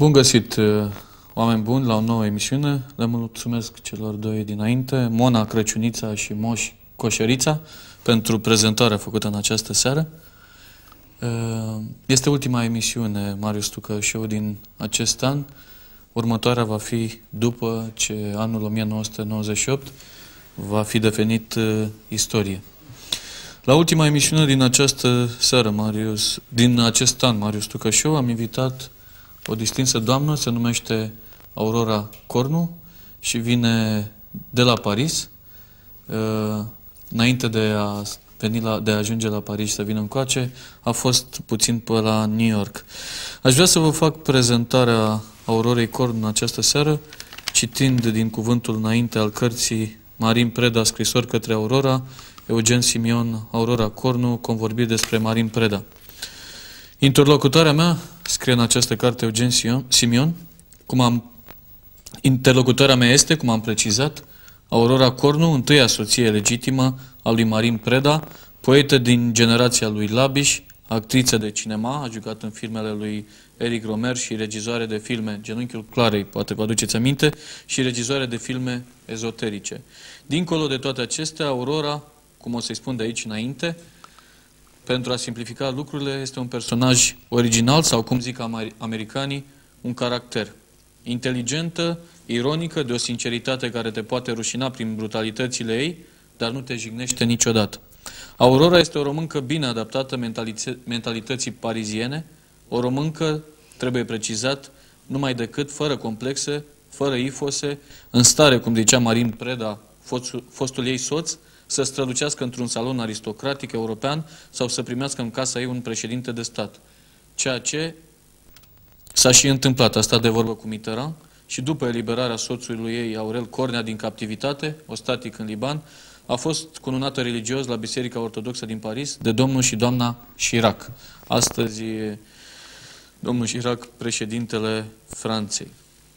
Bun găsit, oameni buni, la o nouă emisiune. Le mulțumesc celor doi dinainte, Mona Crăciunița și Moș Coșerița, pentru prezentarea făcută în această seară. Este ultima emisiune Marius Tucă Show din acest an. Următoarea va fi după ce anul 1998 va fi devenit istorie. La ultima emisiune din această seară, din acest an, Marius Tucă Show, am invitat o distinsă doamnă, se numește Aurora Cornu și vine de la Paris. Înainte de a ajunge la Paris și să vină încoace, a fost puțin pe la New York. Aș vrea să vă fac prezentarea Aurorei Cornu în această seară, citind din cuvântul înainte al cărții Marin Preda, scrisori către Aurora, Eugen Simion, Aurora Cornu, convorbiri despre Marin Preda. Interlocutoarea mea, scrie în această carte Eugen Simion, interlocutoarea mea este, cum am precizat, Aurora Cornu, întâia soție legitimă a lui Marin Preda, poetă din generația lui Labiș, actriță de cinema, a jucat în filmele lui Eric Romer și regizoare de filme Genunchiul Clarei, poate vă aduceți aminte, și regizoare de filme ezoterice. Dincolo de toate acestea, Aurora, cum o să-i spun de aici înainte, pentru a simplifica lucrurile, este un personaj original sau, cum zic americanii, un caracter. Inteligentă, ironică, de o sinceritate care te poate rușina prin brutalitățile ei, dar nu te jignește niciodată. Aurora este o româncă bine adaptată mentalității pariziene, o româncă, trebuie precizat, numai decât, fără complexe, fără ifose, în stare, cum zicea Marin Preda, fostul ei soț, să strălucească într-un salon aristocratic european sau să primească în casa ei un președinte de stat. Ceea ce s-a și întâmplat, a stat de vorbă cu Mitterrand și după eliberarea soțului ei, Aurel Cornea, din captivitate, ostatic în Liban, a fost cununată religios la Biserica Ortodoxă din Paris de domnul și doamna Chirac. Astăzi e domnul Chirac, președintele Franței.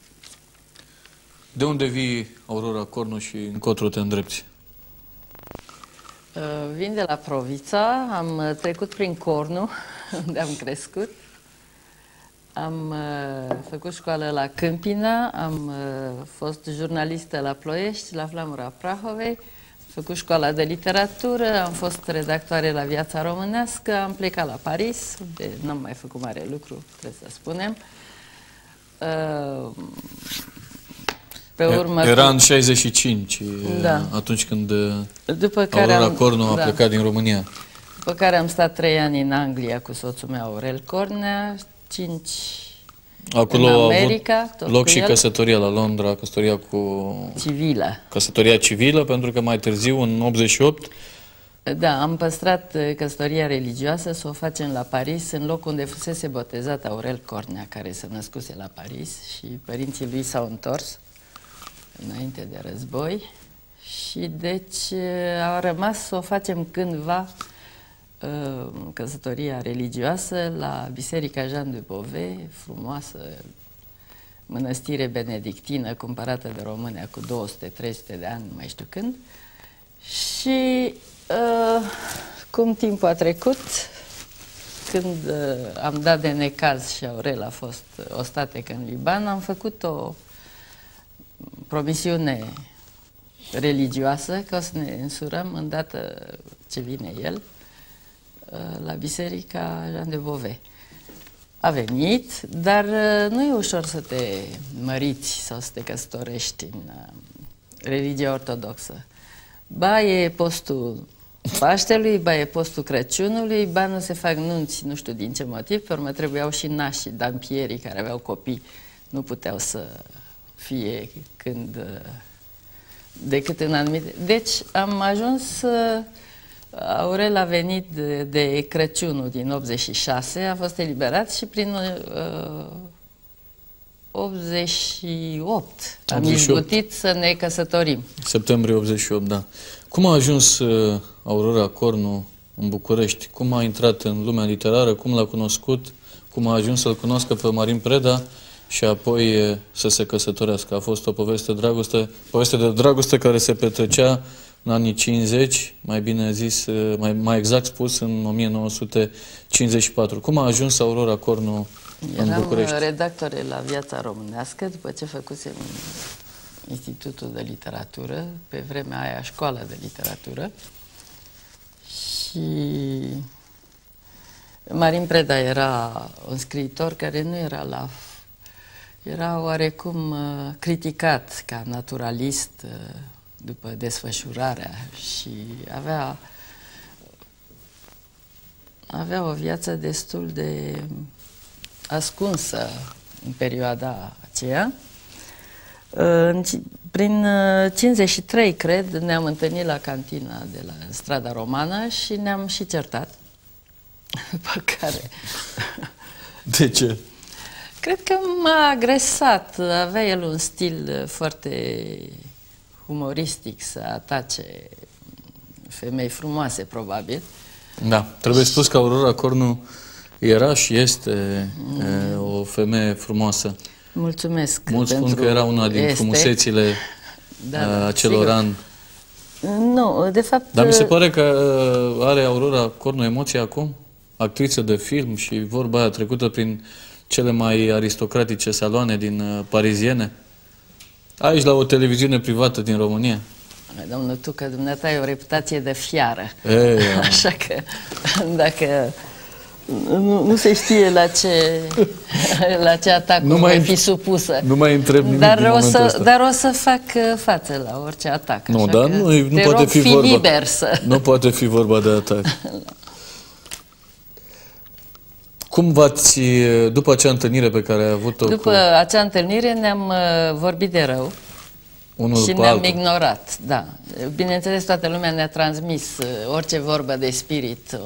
De unde vii, Aurora Cornu, și încotro te îndrepți? Vin de la Provița, am trecut prin Cornu, unde am crescut. Am făcut școală la Câmpina, am fost jurnalistă la Ploiești, la Flamura Prahovei, am făcut școala de literatură, am fost redactoare la Viața Românească, am plecat la Paris, unde n-am mai făcut mare lucru, trebuie să spunem. Pe urmă, era în 65, da, atunci când Aurora Cornu a plecat din România. După care am stat 3 ani în Anglia cu soțul meu, Aurel Cornea, 5 acolo în America. A avut loc și căsătoria la Londra, căsătoria civilă. Căsătoria civilă, pentru că mai târziu, în 88... Da, am păstrat căsătoria religioasă să o facem la Paris, în locul unde fusese botezat Aurel Cornea, care se născuse la Paris și părinții lui s-au întors înainte de război și deci a rămas să o facem cândva căsătoria religioasă la Biserica Jean de Beauvais, frumoasă mănăstire benedictină cumpărată de România cu 200-300 de ani, nu mai știu când. Și cum timpul a trecut, când am dat de necaz și Aurel a fost ostatec în Liban, am făcut o promisiune religioasă că o să ne însurăm îndată ce vine el la Biserica Jean de Beauvais. A venit, dar nu e ușor să te măriți sau să te căsătorești în religia ortodoxă. Ba e postul Paștelui, ba e postul Crăciunului, ba nu se fac nunți, nu știu din ce motiv, pe urmă trebuiau și nașii dampierii care aveau copii, nu puteau să fie decât în anumite... Deci am ajuns, Aurel a venit de Crăciunul din 86, a fost eliberat și prin 88 am izbutit să ne căsătorim. Septembrie 88, da. Cum a ajuns Aurora Cornu în București? Cum a intrat în lumea literară? Cum l-a cunoscut? Cum a ajuns să-l cunoască pe Marin Preda și apoi să se căsătorească? A fost o poveste de dragoste care se petrecea în anii 50, mai bine zis, mai exact spus, în 1954. Cum a ajuns Aurora Cornu în București. Eram redactor la Viața Românească, după ce făcusem Institutul de Literatură, pe vremea aia Școala de Literatură. Și Marin Preda era un scriitor care nu era era oarecum criticat ca naturalist după desfășurarea și avea o viață destul de ascunsă în perioada aceea. Prin 53, cred, ne-am întâlnit la cantina de la Strada Romană și ne-am și certat. După care... De ce? Cred că m-a agresat. Avea el un stil foarte humoristic să atace femei frumoase, probabil. Da, trebuie spus că Aurora Cornu era și este o femeie frumoasă. Mulțumesc. Mulți spun că era una din frumusețile acelor ani. Nu, de fapt... Dar mi se pare că are Aurora Cornu emoție acum? Actriță de film și vorba aia trecută prin cele mai aristocratice saloane din pariziene? Aici, la o televiziune privată din România. Domnul Tucă, dumneata ai o reputație de fiară. Așa că, dacă nu se știe la ce atac mai fi supusă. Nu mai întreb nimic dar o să fac față la orice atac. Nu, dar nu poate fi vorba. Liber să... Nu poate fi vorba de atac. Cum v-ați, după acea întâlnire pe care ai avut-o? După acea întâlnire ne-am vorbit de rău. Și ne-am ignorat, da. Bineînțeles, toată lumea ne-a transmis orice vorbă de spirit.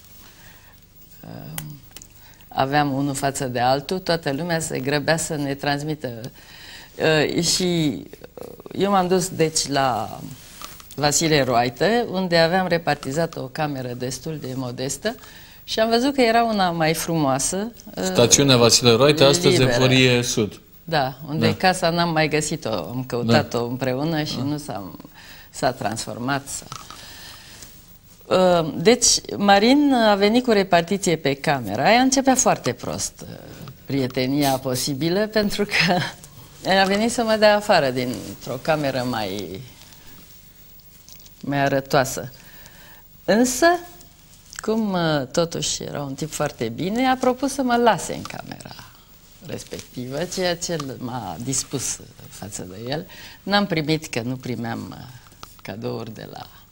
Aveam unul față de altul, toată lumea se grăbea să ne transmită. Și eu m-am dus, deci, la Vasile Roaită, unde aveam repartizat o cameră destul de modestă și am văzut că era una mai frumoasă. Stațiunea Vasile Roaită, astăzi Eforie Sud. Da, unde casa n-am mai găsit-o, am căutat-o împreună și nu s-a transformat. Deci, Marin a venit cu repartiție pe camera. Aia începea foarte prost prietenia posibilă, pentru că a venit să mă dea afară dintr-o cameră mai arătoasă. Însă, cum totuși era un tip foarte bine, a propus să mă lase în camera respectivă, ceea ce m-a dispus față de el. N-am primit, că nu primeam cadouri de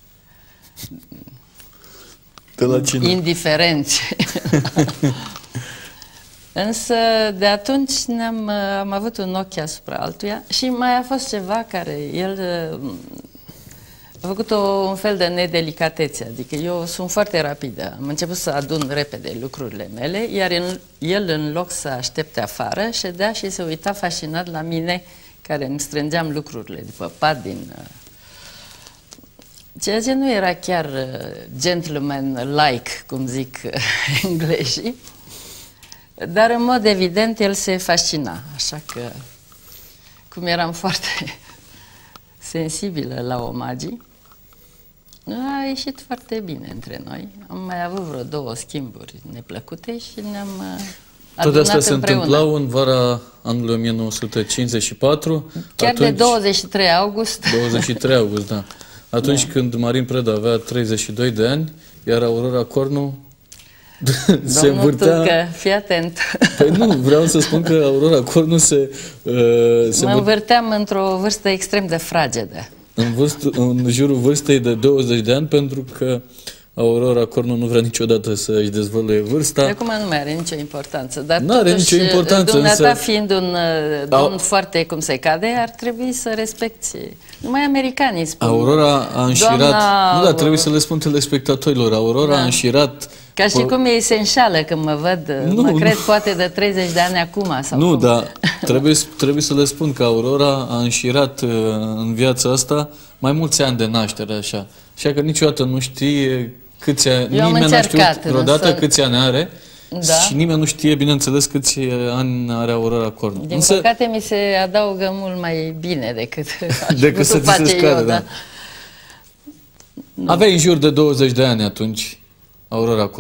la cine? Indiferenți. Însă, de atunci am avut un ochi asupra altuia și mai a fost ceva care el a făcut un fel de nedelicatețe, adică eu sunt foarte rapidă. Am început să adun repede lucrurile mele, iar el, în loc să aștepte afară, ședea și se uita fascinat la mine, care îmi strângeam lucrurile după pat ceea ce nu era chiar gentleman-like, cum zic englezii, dar în mod evident el se fascina, așa că, cum eram foarte sensibilă la omagii, a ieșit foarte bine între noi. Am mai avut vreo 2 schimburi neplăcute și ne-am adunat toate astea se împreună. întâmplau în vara anului 1954. Chiar atunci, de 23 august. 23 august, da. Atunci când Marin Preda avea 32 de ani, iar Aurora Cornu se învârtea... Tucă, fii atent. Păi nu, vreau să spun că Aurora Cornu mă învârteam într-o vârstă extrem de fragedă. În jurul vârstei de 20 de ani, pentru că Aurora Cornu nu vrea niciodată să își dezvăluie vârsta. Acum nu mai are nicio importanță, dar nu are nicio importanță, dumneata fiind un domn foarte cum se cade, ar trebui să respecti. Numai americanii spun. Aurora a înșirat... Nu, dar trebuie să le spun telespectatorilor. Aurora a înșirat... Ca și cum ei se înșală când mă văd, mă cred poate de 30 de ani acum. Sau nu, cum. dar trebuie să le spun că Aurora a înșirat în viața asta mai mulți ani de naștere, așa. Așa că niciodată nu știe câți ani... Nimeni n-a știut vreodată câți ani are. Da. Și nimeni nu știe, bineînțeles, câți ani are Aurora Cornu. Din păcate mi se adaugă mult mai bine decât să ți se scadă, da. Aveai în jur de 20 de ani atunci, Aurora Cornu.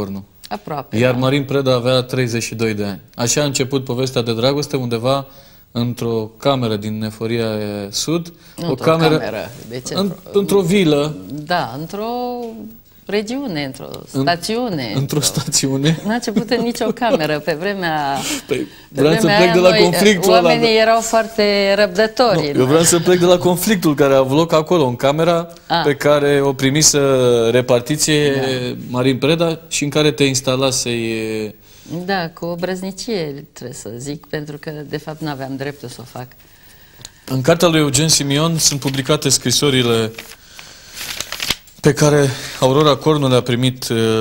Aproape. Iar Marin Preda avea 32 de ani. Așa a început povestea de dragoste undeva într-o cameră din Neforia Sud. Nu, o cameră. De ce? Într-o vilă. Da, într-o regiune, într-o stațiune. Într-o stațiune. N-a început în nicio cameră. Pe vremea... Păi, vreau să plec de la conflictul ăla. Oamenii erau foarte răbdători. Nu, eu vreau să plec de la conflictul care a avut loc acolo, în camera pe care o primise repartiție Marin Preda și în care te instalasei... Da, cu o brăznicie, trebuie să zic, pentru că, de fapt, nu aveam dreptul să o fac. În cartea lui Eugen Simion sunt publicate scrisorile pe care Aurora Cornu le-a primit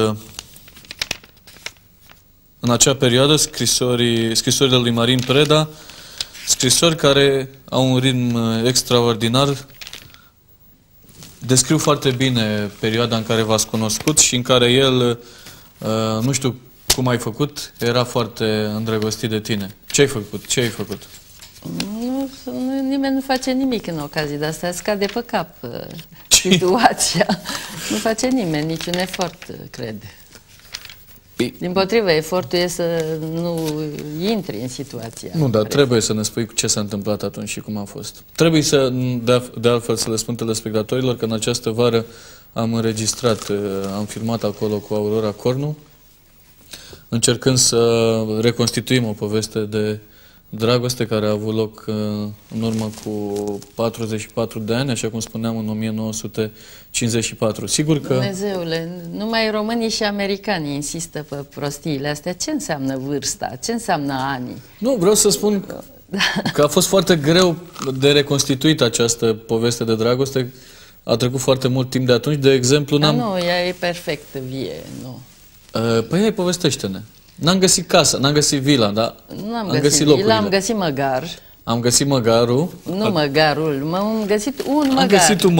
în acea perioadă, scrisorile lui Marin Preda, scrisori care au un ritm extraordinar, descriu foarte bine perioada în care v-ați cunoscut și în care el, nu știu cum ai făcut, era foarte îndrăgostit de tine. Ce ai făcut? Ce ai făcut? Nimeni nu face nimic în ocazii de astea, scade pe cap situația. Nu face nimeni niciun efort, cred. Dimpotrivă, efortul e să nu intri în situația. Nu, dar trebuie să ne spui ce s-a întâmplat atunci și cum a fost. Trebuie să, de altfel, să le spun telespectatorilor că în această vară am înregistrat, am filmat acolo cu Aurora Cornu, încercând să reconstituim o poveste de dragoste care a avut loc în urmă cu 44 de ani, așa cum spuneam, în 1954. Sigur că... Dumnezeule, numai românii și americanii insistă pe prostiile astea. Ce înseamnă vârsta? Ce înseamnă anii? Nu, vreau să spun că a fost foarte greu de reconstituit această poveste de dragoste. A trecut foarte mult timp de atunci. De exemplu, nu, ea e perfect vie, nu. Păi hai, povestește-ne. N-am găsit casa, n-am găsit vila, dar am găsit locurile. Am găsit măgar. Am găsit măgarul. Nu măgarul, am găsit un măgar. Am găsit un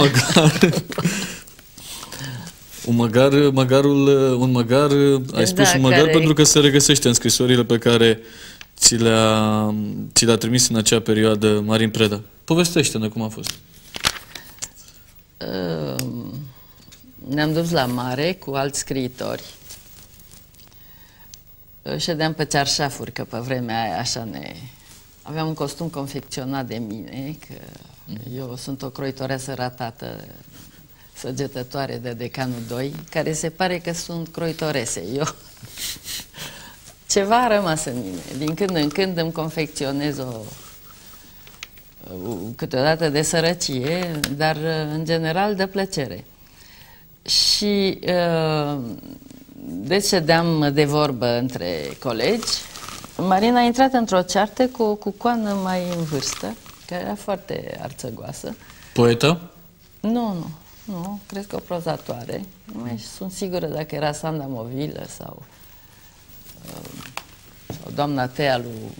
măgar. Un măgar, ai spus un măgar pentru că se regăsește în scrisorile pe care ți le-a trimis în acea perioadă Marin Preda. Povestește-ne cum a fost. Ne-am dus la mare cu alți scriitori. Ședeam pe cearșafuri, că pe vremea aia așa aveam un costum confecționat de mine, că eu sunt o croitoreasă ratată, săgetătoare de Decanul 2, care se pare că sunt croitorese. Eu ceva a rămas în mine. Din când în când îmi confecționez câteodată de sărăcie, dar în general de plăcere. Și deci ședeam de vorbă între colegi. Marina a intrat într-o ceartă cu o cucoană mai în vârstă, care era foarte arțăgoasă. Poetă? Nu, cred că o prozatoare. Nu mai sunt sigură dacă era Sanda Movilă sau doamna Tea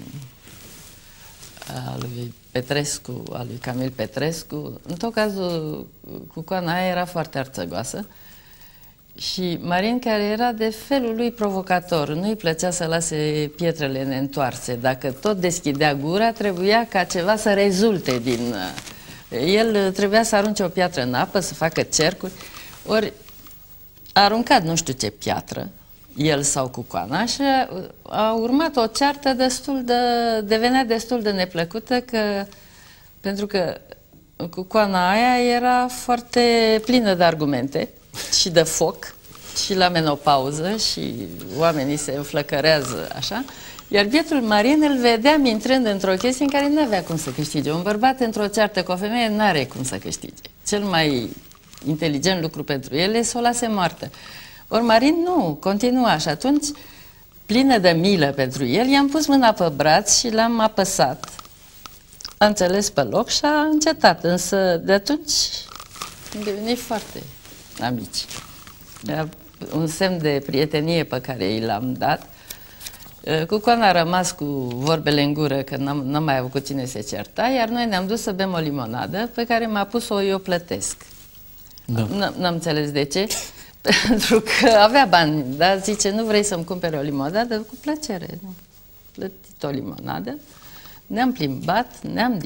lui Petrescu, a lui Camil Petrescu. În tot cazul, cucoana aia era foarte arțăgoasă. Și Marin, care era de felul lui provocator, nu-i plăcea să lase pietrele neîntoarse. Dacă tot deschidea gura, trebuia ca ceva să rezulte din... El trebuia să arunce o piatră în apă, să facă cercuri. Ori a aruncat nu știu ce piatră, el sau cucoana, și a urmat o ceartă devenea destul de neplăcută, pentru că cucoana aia era foarte plină de argumente și de foc și la menopauză și oamenii se înflăcărează așa, iar bietul Marin îl vedeam intrând într-o chestie în care nu avea cum să câștige. Un bărbat într-o ceartă cu o femeie nu are cum să câștige. Cel mai inteligent lucru pentru el e să o lase moartă. Ori Marin nu, continua, și atunci, plină de milă pentru el, i-am pus mâna pe braț și l-am apăsat. A înțeles pe loc și a încetat, însă de atunci am devenit foarte amici. Era un semn de prietenie pe care i l-am dat. Cucoana a rămas cu vorbele în gură, că n-am mai avut cu cine se certa, iar noi ne-am dus să bem o limonadă pe care m-a pus-o eu plătesc. Da. N-am înțeles de ce, pentru că avea bani, dar zice, nu vrei să-mi cumpere o limonadă? Cu plăcere, nu. Plătit o limonadă, ne-am plimbat, ne-am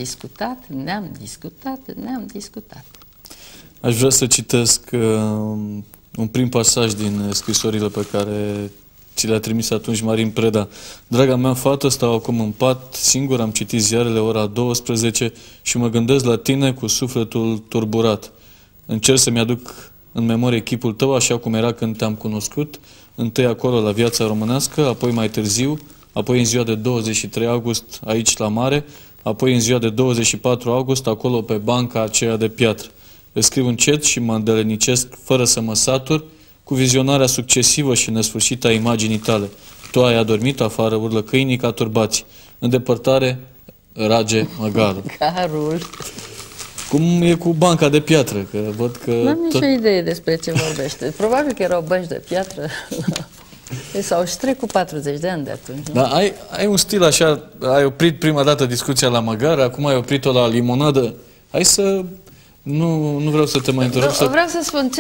discutat. Aș vrea să citesc un prim pasaj din scrisorile pe care ce le-a trimis atunci Marin Preda. Draga mea fată, stau acum în pat, singur, am citit ziarele ora 12 și mă gândesc la tine cu sufletul turburat. Încerc să-mi aduc în memorie chipul tău așa cum era când te-am cunoscut, întâi acolo la Viața Românească, apoi mai târziu, apoi în ziua de 23 august aici la mare, apoi în ziua de 24 august acolo pe banca aceea de piatră. Îți scriu încet și mă îndelenicesc fără să mă satur cu vizionarea succesivă și nesfârșită a imaginii tale. Tu ai adormit, afară urlă câinii ca turbați. În depărtare rage măgarul. Carul. Cum e cu banca de piatră? Că văd că Nu am nicio idee despre ce vorbește. Probabil că erau bănci de piatră. S-au trecut 40 de ani de atunci. Nu? Da, ai un stil așa, ai oprit prima dată discuția la măgar, acum ai oprit-o la limonadă. Hai să... Nu vreau să te mai întrerup. Vreau să spun,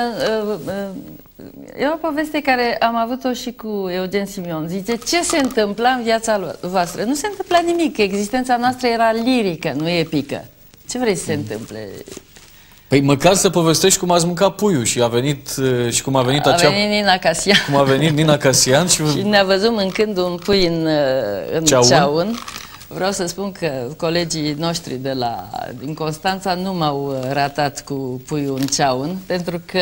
e o poveste care am avut-o și cu Eugen Simion. Zice, ce se întâmpla în viața voastră? Nu se întâmpla nimic, existența noastră era lirică, nu epică. Ce vrei să se întâmple? Păi măcar să povestești cum ați mâncat puiul și a venit și cum a venit acea... A venit Nina Casian. Cum a venit Nina Casian și... Și ne-a văzut mâncând un pui în ceaun. Vreau să spun că colegii noștri din Constanța nu m-au ratat cu puiul în ceaun, pentru că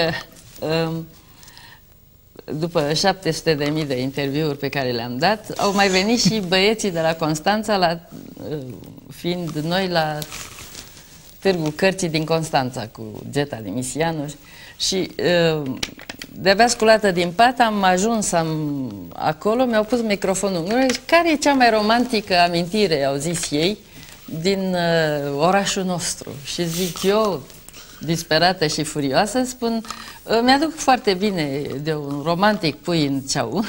după 700.000 de interviuri pe care le-am dat, au mai venit și băieții de la Constanța, fiind noi la Târgul Cărții din Constanța, cu Geta Dimisianu. Și de-abia sculată din pat am ajuns acolo, mi-au pus microfonul în gură. Care e cea mai romantică amintire, au zis ei, din orașul nostru? Și zic eu, disperată și furioasă, spun, mi-aduc foarte bine de un romantic pui în ceaun.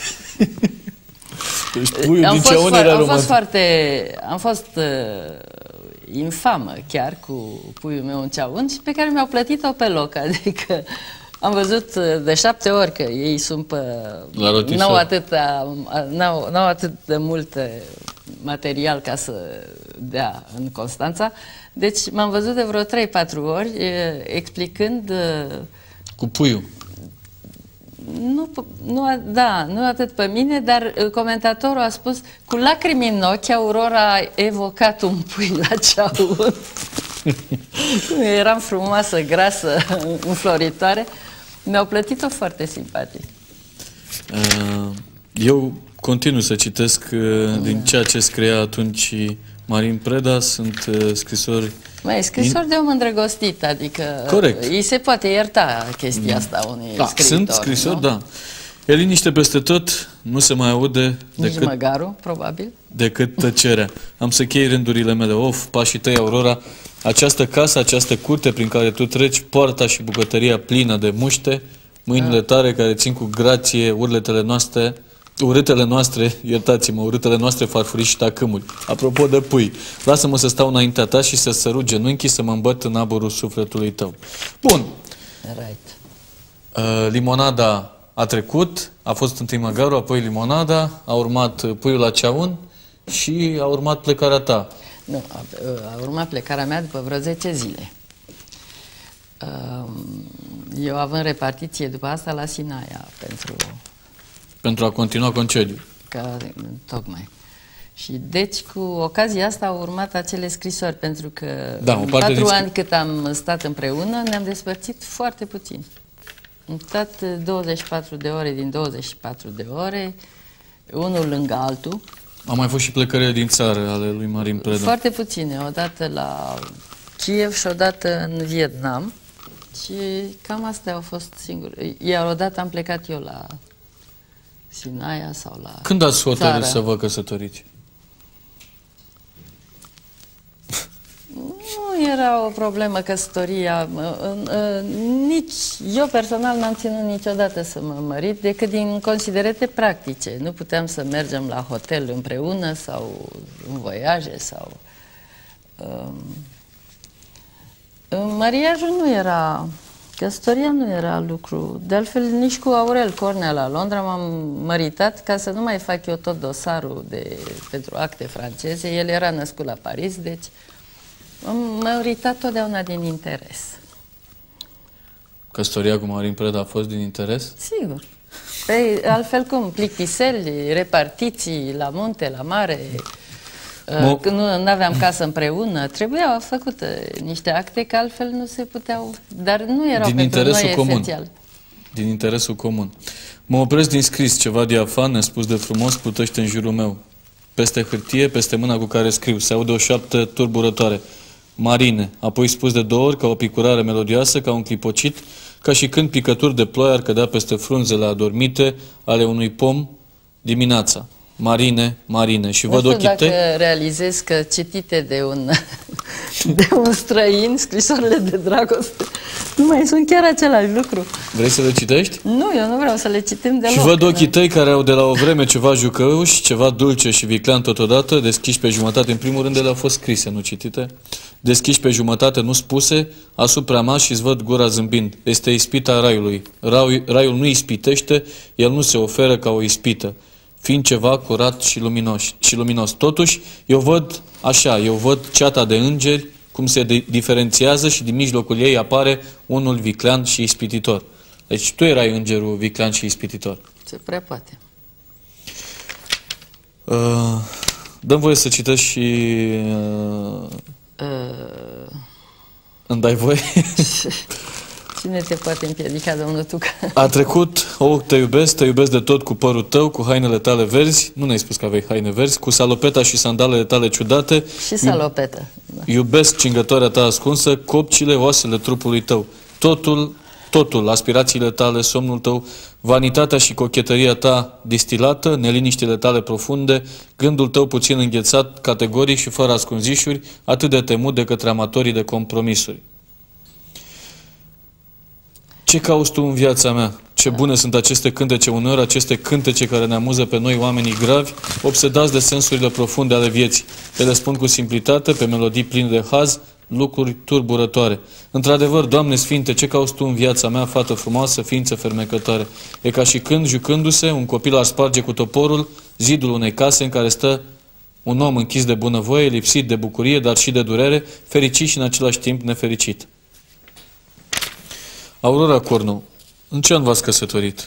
Deci puiul din ceaun era romantic. Am fost infamă chiar cu puiul meu în ceaun și pe care mi-au plătit-o pe loc. Adică am văzut de 7 ori că ei sunt pe... N-au atât de mult material ca să dea în Constanța. Deci m-am văzut de vreo 3-4 ori explicând... Cu puiul. Nu atât pe mine, dar comentatorul a spus, cu lacrimi în ochi, Aurora a evocat un pui la ceaun. Eram frumoasă, grasă, înfloritoare. Mi-au plătit-o foarte simpatic. Eu continui să citesc din ceea ce scria atunci Marin Preda, sunt scrisori... Scrisori de om îndrăgostit, adică corect. Îi se poate ierta chestia asta unui scriitor. Sunt scrisori, da. E liniște peste tot, nu se mai aude nici măgarul, probabil. Decât tăcerea. Am să chei rândurile mele. Of, pașii tăi, Aurora, această casă, această curte prin care tu treci, poarta și bucătăria plină de muște, mâinile tare care țin cu grație urâtele noastre, iertați-mă, urâtele noastre farfurii și tacâmuri. Apropo de pui, lasă-mă să stau înaintea ta și să sărut genunchii, să mă îmbăt în aburul sufletului tău. Bun. Right. Limonada a trecut, a fost întâi măgarul, apoi limonada, a urmat puiul la ceaun și a urmat plecarea ta. Nu, a urmat plecarea mea după vreo 10 zile. Eu având repartiție după asta la Sinaia pentru a continua concediul. Tocmai. Și deci cu ocazia asta au urmat acele scrisori, pentru că în 4 ani cât am stat împreună ne-am despărțit foarte puțin. Am stat 24 de ore din 24 de ore, unul lângă altul. Au mai fost și plecările din țară ale lui Marin Preda. Foarte puține, odată la Kiev și odată în Vietnam. Și cam astea au fost singure. Iar odată am plecat eu la Sinaia sau la Când ați hotărât să vă căsătoriți? Nu era o problemă căsătoria. Nici eu personal n-am ținut niciodată să mă mărit, decât din considerente practice. Nu puteam să mergem la hotel împreună sau în voiaje sau... Mariajul nu era... Căsătoria nu era lucru. De altfel, nici cu Aurel Cornea la Londra m-am măritat ca să nu mai fac eu tot dosarul pentru acte franceze. El era născut la Paris, deci m-am măritat totdeauna din interes. Căsătoria cu Marin Preda a fost din interes? Sigur. Păi, altfel cum? Plictiseli, repartiții la munte, la mare, când nu aveam casă împreună, trebuiau făcute niște acte, că altfel nu se puteau, dar nu erau din pentru interesul noi comun. esențial. Din interesul comun. Mă opresc din scris, ceva diafan, nespus de frumos, plutește în jurul meu. Peste hârtie, peste mâna cu care scriu, se aude o șoaptă turburătoare. Marine, apoi spus de 2 ori, ca o picurare melodioasă, ca un clipocit, ca și când picături de ploaie ar cădea peste frunzele adormite ale unui pom dimineața. Marine, Marine. Și văd ochii tăi. Dacă realizez că citite de un străin, scrisorile de dragoste, nu mai sunt chiar același lucru. Vrei să le citești? Nu, eu nu vreau să le citim deloc. Și văd ochii tăi care au de la o vreme ceva jucăuși, ceva dulce și viclean totodată, deschiși pe jumătate. În primul rând ele au fost scrise, nu citite. Deschiși pe jumătate, nu spuse, asupra mea și-ți văd gura zâmbind. Este ispita raiului. Raiul nu ispitește, el nu se oferă ca o ispită, fiind ceva curat și luminos. Totuși, eu văd așa, eu văd ceata de îngeri, cum se diferențiază și din mijlocul ei apare unul viclean și ispititor. Deci tu erai îngerul viclean și ispititor. Se prea poate. Dăm voie să citesc și... Îmi dai voie? Cine te poate împiedica, domnul Tucă? A trecut, te iubesc de tot cu părul tău, cu hainele tale verzi, nu ne-ai spus că aveai haine verzi, cu salopeta și sandalele tale ciudate. Și salopetă. Iubesc cingătoarea ta ascunsă, copcile, oasele trupului tău. Totul, aspirațiile tale, somnul tău, vanitatea și cochetăria ta distilată, neliniștile tale profunde, gândul tău puțin înghețat, categoric și fără ascunzișuri, atât de temut de către amatorii de compromisuri. Ce cauți tu în viața mea? Ce bune sunt aceste cântece uneori, aceste cântece care ne amuză pe noi, oamenii gravi, obsedați de sensurile profunde ale vieții. Ele spun cu simplitate, pe melodii pline de haz, lucruri turburătoare. Într-adevăr, Doamne Sfinte, ce cauți tu în viața mea, fată frumoasă, ființă fermecătoare? E ca și când, jucându-se, un copil ar sparge cu toporul zidul unei case în care stă un om închis de bunăvoie, lipsit de bucurie, dar și de durere, fericit și în același timp nefericit. Aurora Cornu, în ce an v-ați căsătorit?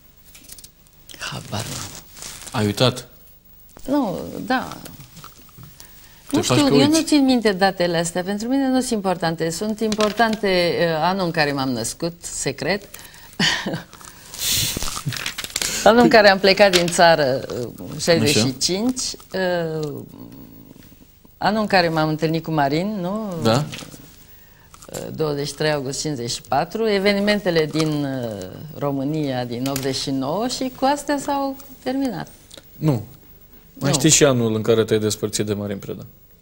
Habar n-am. Ai uitat? Nu, da. Nu știu, eu nu țin minte datele astea. Pentru mine nu sunt importante. Sunt importante anul în care m-am născut, secret. Anul în care am plecat din țară, 65. Anul în care m-am întâlnit cu Marin, nu? Da. 23 august 54, evenimentele din România din 89 și cu astea s-au terminat. Nu. Mai știi și anul în care te-ai despărțit de Marin Preda?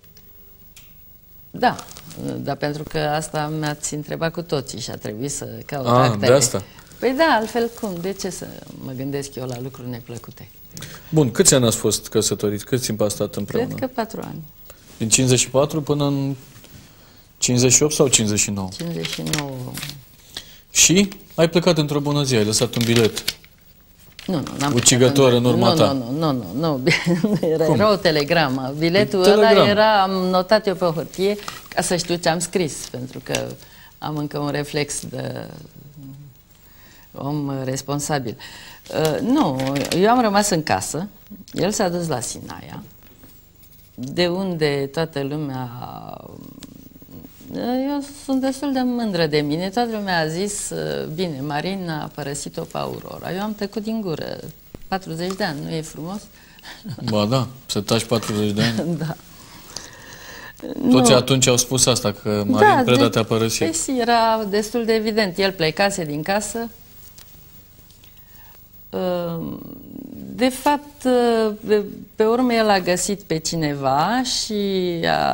Da, dar pentru că asta mi-ați întrebat cu toții și a trebuit să caut actele. De asta? Păi da, altfel cum? De ce să mă gândesc eu la lucruri neplăcute? Bun, câți ani ați fost căsătoriți? Cât timp ați stat împreună? Cred că 4 ani. Din 54 până în 58 sau 59? 59. Și ai plecat într-o bună zi, ai lăsat un bilet. Nu, n-am ucigător în urma ta. Nu. Era o telegramă. Biletul ăla era, am notat eu pe o hârtie ca să știu ce am scris, pentru că am încă un reflex de om responsabil. Nu, eu am rămas în casă, el s-a dus la Sinaia, de unde toată lumea... Eu sunt destul de mândră de mine. Toată lumea a zis, bine, Marin a părăsit-o pe Aurora. Eu am tăcut din gură. 40 de ani, nu e frumos? Ba da, să taci 40 de ani. Da. Toți atunci au spus asta, că Marin Preda te-a părăsit. Păi, era destul de evident. El plecase din casă. De fapt, pe urmă el a găsit pe cineva și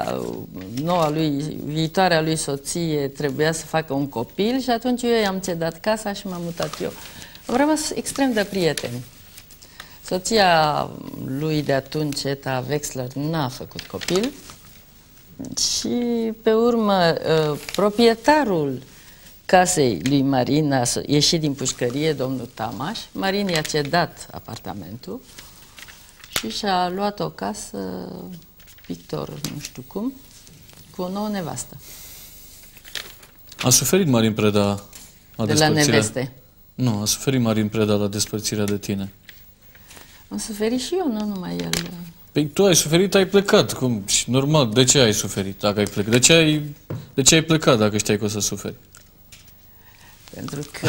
viitoarea lui soție trebuia să facă un copil și atunci eu i-am cedat casa și m-am mutat eu. Am rămas extrem de prieteni. Soția lui de atunci, Eta Wexler, n-a făcut copil și pe urmă proprietarul casei lui Marin a ieșit din pușcărie, domnul Tamaș. Marin i-a cedat apartamentul și și-a luat o casă, Victor, nu știu cum, cu o nouă nevastă. A suferit Marin Preda de la neveste. Nu, a suferit Marin Preda la despărțirea de tine. Am suferit și eu, nu numai el. Păi tu ai suferit, ai plecat. Cum? Și normal, de ce ai suferit dacă ai plecat? De ce ai plecat dacă știai că o să suferi? Pentru că...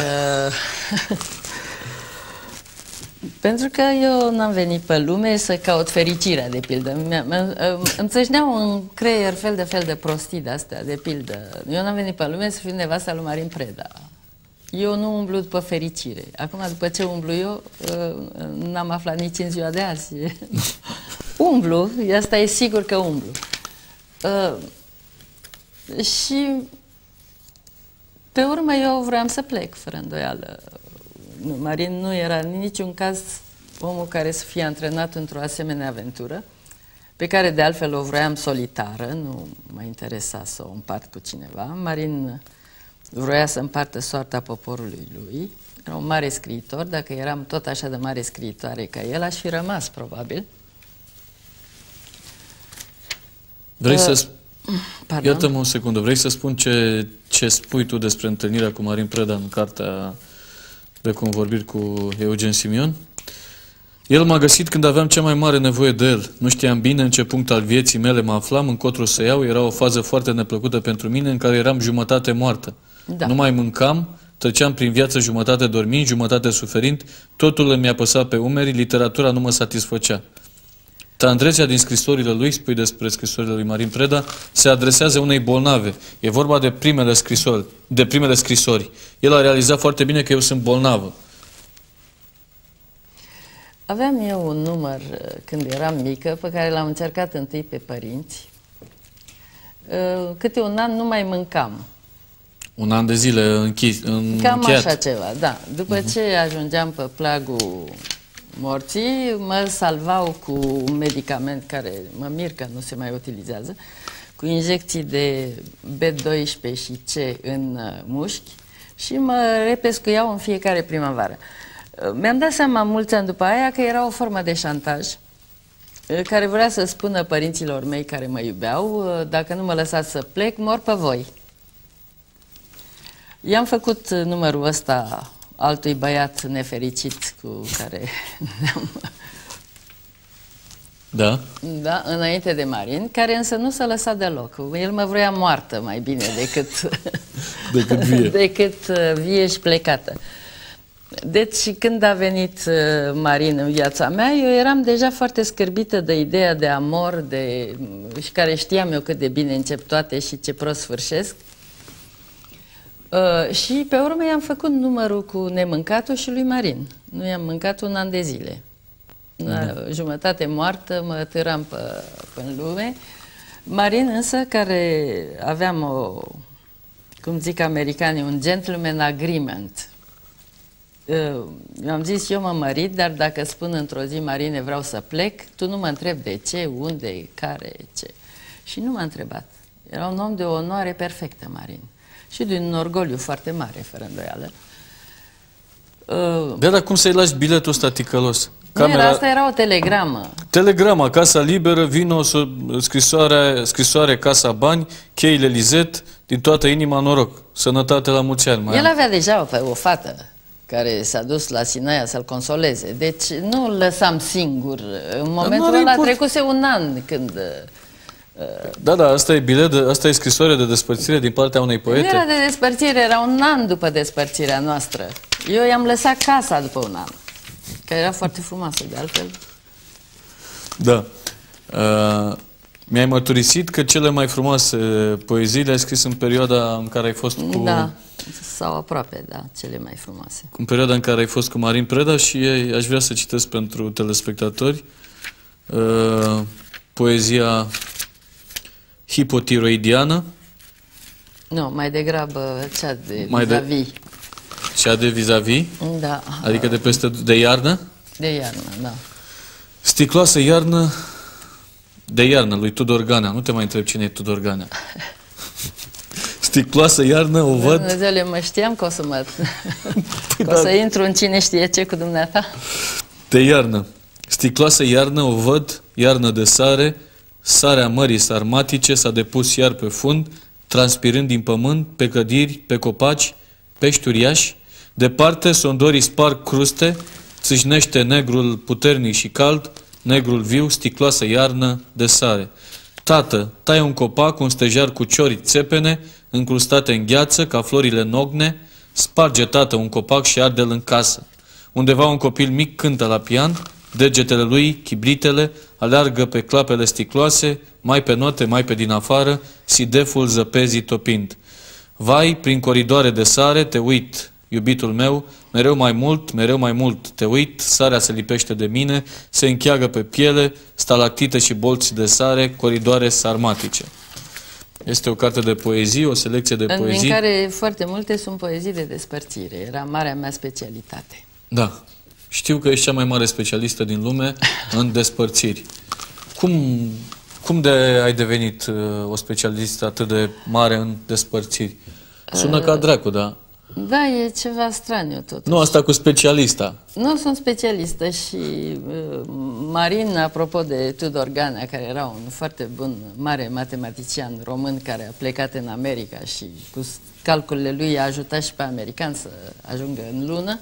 Pentru că eu n-am venit pe lume să caut fericirea, de pildă. Îmi țâșneau în creier fel de prostii de-astea, de pildă. Eu n-am venit pe lume să fiu nevasta lui Marin Preda. Eu nu umblu după fericire. Acum, după ce umblu eu, n-am aflat nici în ziua de azi. Umblu, asta e sigur că umblu. Și pe urmă eu vreau să plec, fără îndoială. Marin nu era în niciun caz omul care să fie antrenat într-o asemenea aventură, pe care de altfel o vroiam solitară, nu mă interesa să o împart cu cineva. Marin vroia să împartă soarta poporului lui, era un mare scriitor, dacă eram tot așa de mare scriitoare ca el, aș fi rămas, probabil. Vrei să... Iartă-mă o secundă, vrei să spun ce spui tu despre întâlnirea cu Marin Preda în cartea de convorbiri cu Eugen Simion? El m-a găsit când aveam cea mai mare nevoie de el. Nu știam bine în ce punct al vieții mele mă aflam, încotro să iau. Era o fază foarte neplăcută pentru mine, în care eram jumătate moartă. Da. Nu mai mâncam, treceam prin viață jumătate dormind, jumătate suferind, totul îmi apăsa pe umeri, literatura nu mă satisfăcea. Tandrețea din scrisorile lui, spui despre scrisorile lui Marin Preda, se adresează unei bolnave. E vorba de primele scrisori. El a realizat foarte bine că eu sunt bolnavă. Aveam eu un număr când eram mică, pe care l-am încercat întâi pe părinți. Câte un an nu mai mâncam. Un an de zile Cam încheiat. așa ceva, da. După ce ajungeam pe plagul morții, mă salvau cu un medicament care mă mir că nu se mai utilizează, cu injecții de B12 și C în mușchi și mă repescuiau în fiecare primăvară. Mi-am dat seama mulți ani după aia că era o formă de șantaj care vrea să spună părinților mei care mă iubeau: dacă nu mă lăsați să plec, mor pe voi. I-am făcut numărul ăsta altui băiat nefericit cu care ne-am... Da? Da, înainte de Marin, care însă nu s-a lăsat deloc. El mă vrea moartă mai bine decât vie și plecată. Deci, când a venit Marin în viața mea, eu eram deja foarte scârbită de ideea de amor, și care știam eu cât de bine încep toate și ce prost sfârșesc. Și pe urmă i-am făcut numărul cu nemâncatul și lui Marin. Nu i-am mâncat un an de zile. Jumătate moartă, mă târam pe lume. Marin însă, care aveam cum zic americanii, un gentleman agreement. Eu am zis, eu mă mărit, dar dacă spun într-o zi: Marine, vreau să plec, tu nu mă întrebi de ce, unde, care, ce. Și nu m-a întrebat. Era un om de o onoare perfectă, Marin. Și de un orgoliu foarte mare, fără îndoială. Dar cum să-i lași biletul ăsta ticălos? Asta era o telegramă. Telegrama, Casa Liberă, vino, scrisoare, Casa Bani, cheile Lizet, din toată inima noroc. Sănătate la mulți ani. El avea deja o fată care s-a dus la Sinaia să-l consoleze. Deci nu îl lăsam singur. În momentul ăla trecuse un an când... Da, asta e asta e scrisoare de despărțire din partea unei poete. Nu era de despărțire, era un an după despărțirea noastră. Eu i-am lăsat casa după un an, care era foarte frumoasă, de altfel. Da. Mi-ai mărturisit că cele mai frumoase poezii le-ai scris în perioada în care ai fost cu... Da, sau aproape, da, cele mai frumoase. În perioada în care ai fost cu Marin Preda și aș vrea să citesc pentru telespectatori poezia hipotiroidiană. Nu, mai degrabă cea de vis-a-vis. Cea de vis-a-vis? Da. Adică de iarnă? De iarnă, da. Sticloasă iarnă de iarnă lui Tudor Ganea. Nu te mai întreb cine e Tudor Ganea. Sticloasă iarnă, o văd... Dumnezeule, mă știam că o să mă... o să intru în cine știe ce cu dumneata. De iarnă. Sticloasă iarnă, o văd, iarnă de sare, sarea mării sarmatice s-a depus iar pe fund, transpirând din pământ, pe cădiri, pe copaci, pești uriași, Departe, sondorii sparg cruste, țâșnește negrul puternic și cald, negrul viu, sticloasă iarnă de sare. Tată, taie un copac, un stejar cu ciori țepene, încrustate în gheață, ca florile nogne, sparge tată un copac și arde-l în casă. Undeva un copil mic cântă la pian, degetele lui, chibritele, aleargă pe clapele sticloase, mai pe note, mai pe din afară, sideful zăpezii topind. Vai, prin coridoare de sare, te uit, iubitul meu, mereu mai mult te uit, sarea se lipește de mine, se încheagă pe piele, stalactite și bolți de sare, coridoare sarmatice. Este o carte de poezii, o selecție de poezii. Din care foarte multe sunt poezii de despărțire. Era marea mea specialitate. Da. Știu că ești cea mai mare specialistă din lume în despărțiri. Cum de ai devenit o specialistă atât de mare în despărțiri? Sună ca dracu, da? Da, e ceva straniu totuși. Nu, asta cu specialista. Nu sunt specialistă și Marin, apropo de Tudor Ganea, care era un foarte bun, mare matematician român care a plecat în America și cu calculele lui a ajutat și pe americani să ajungă în lună,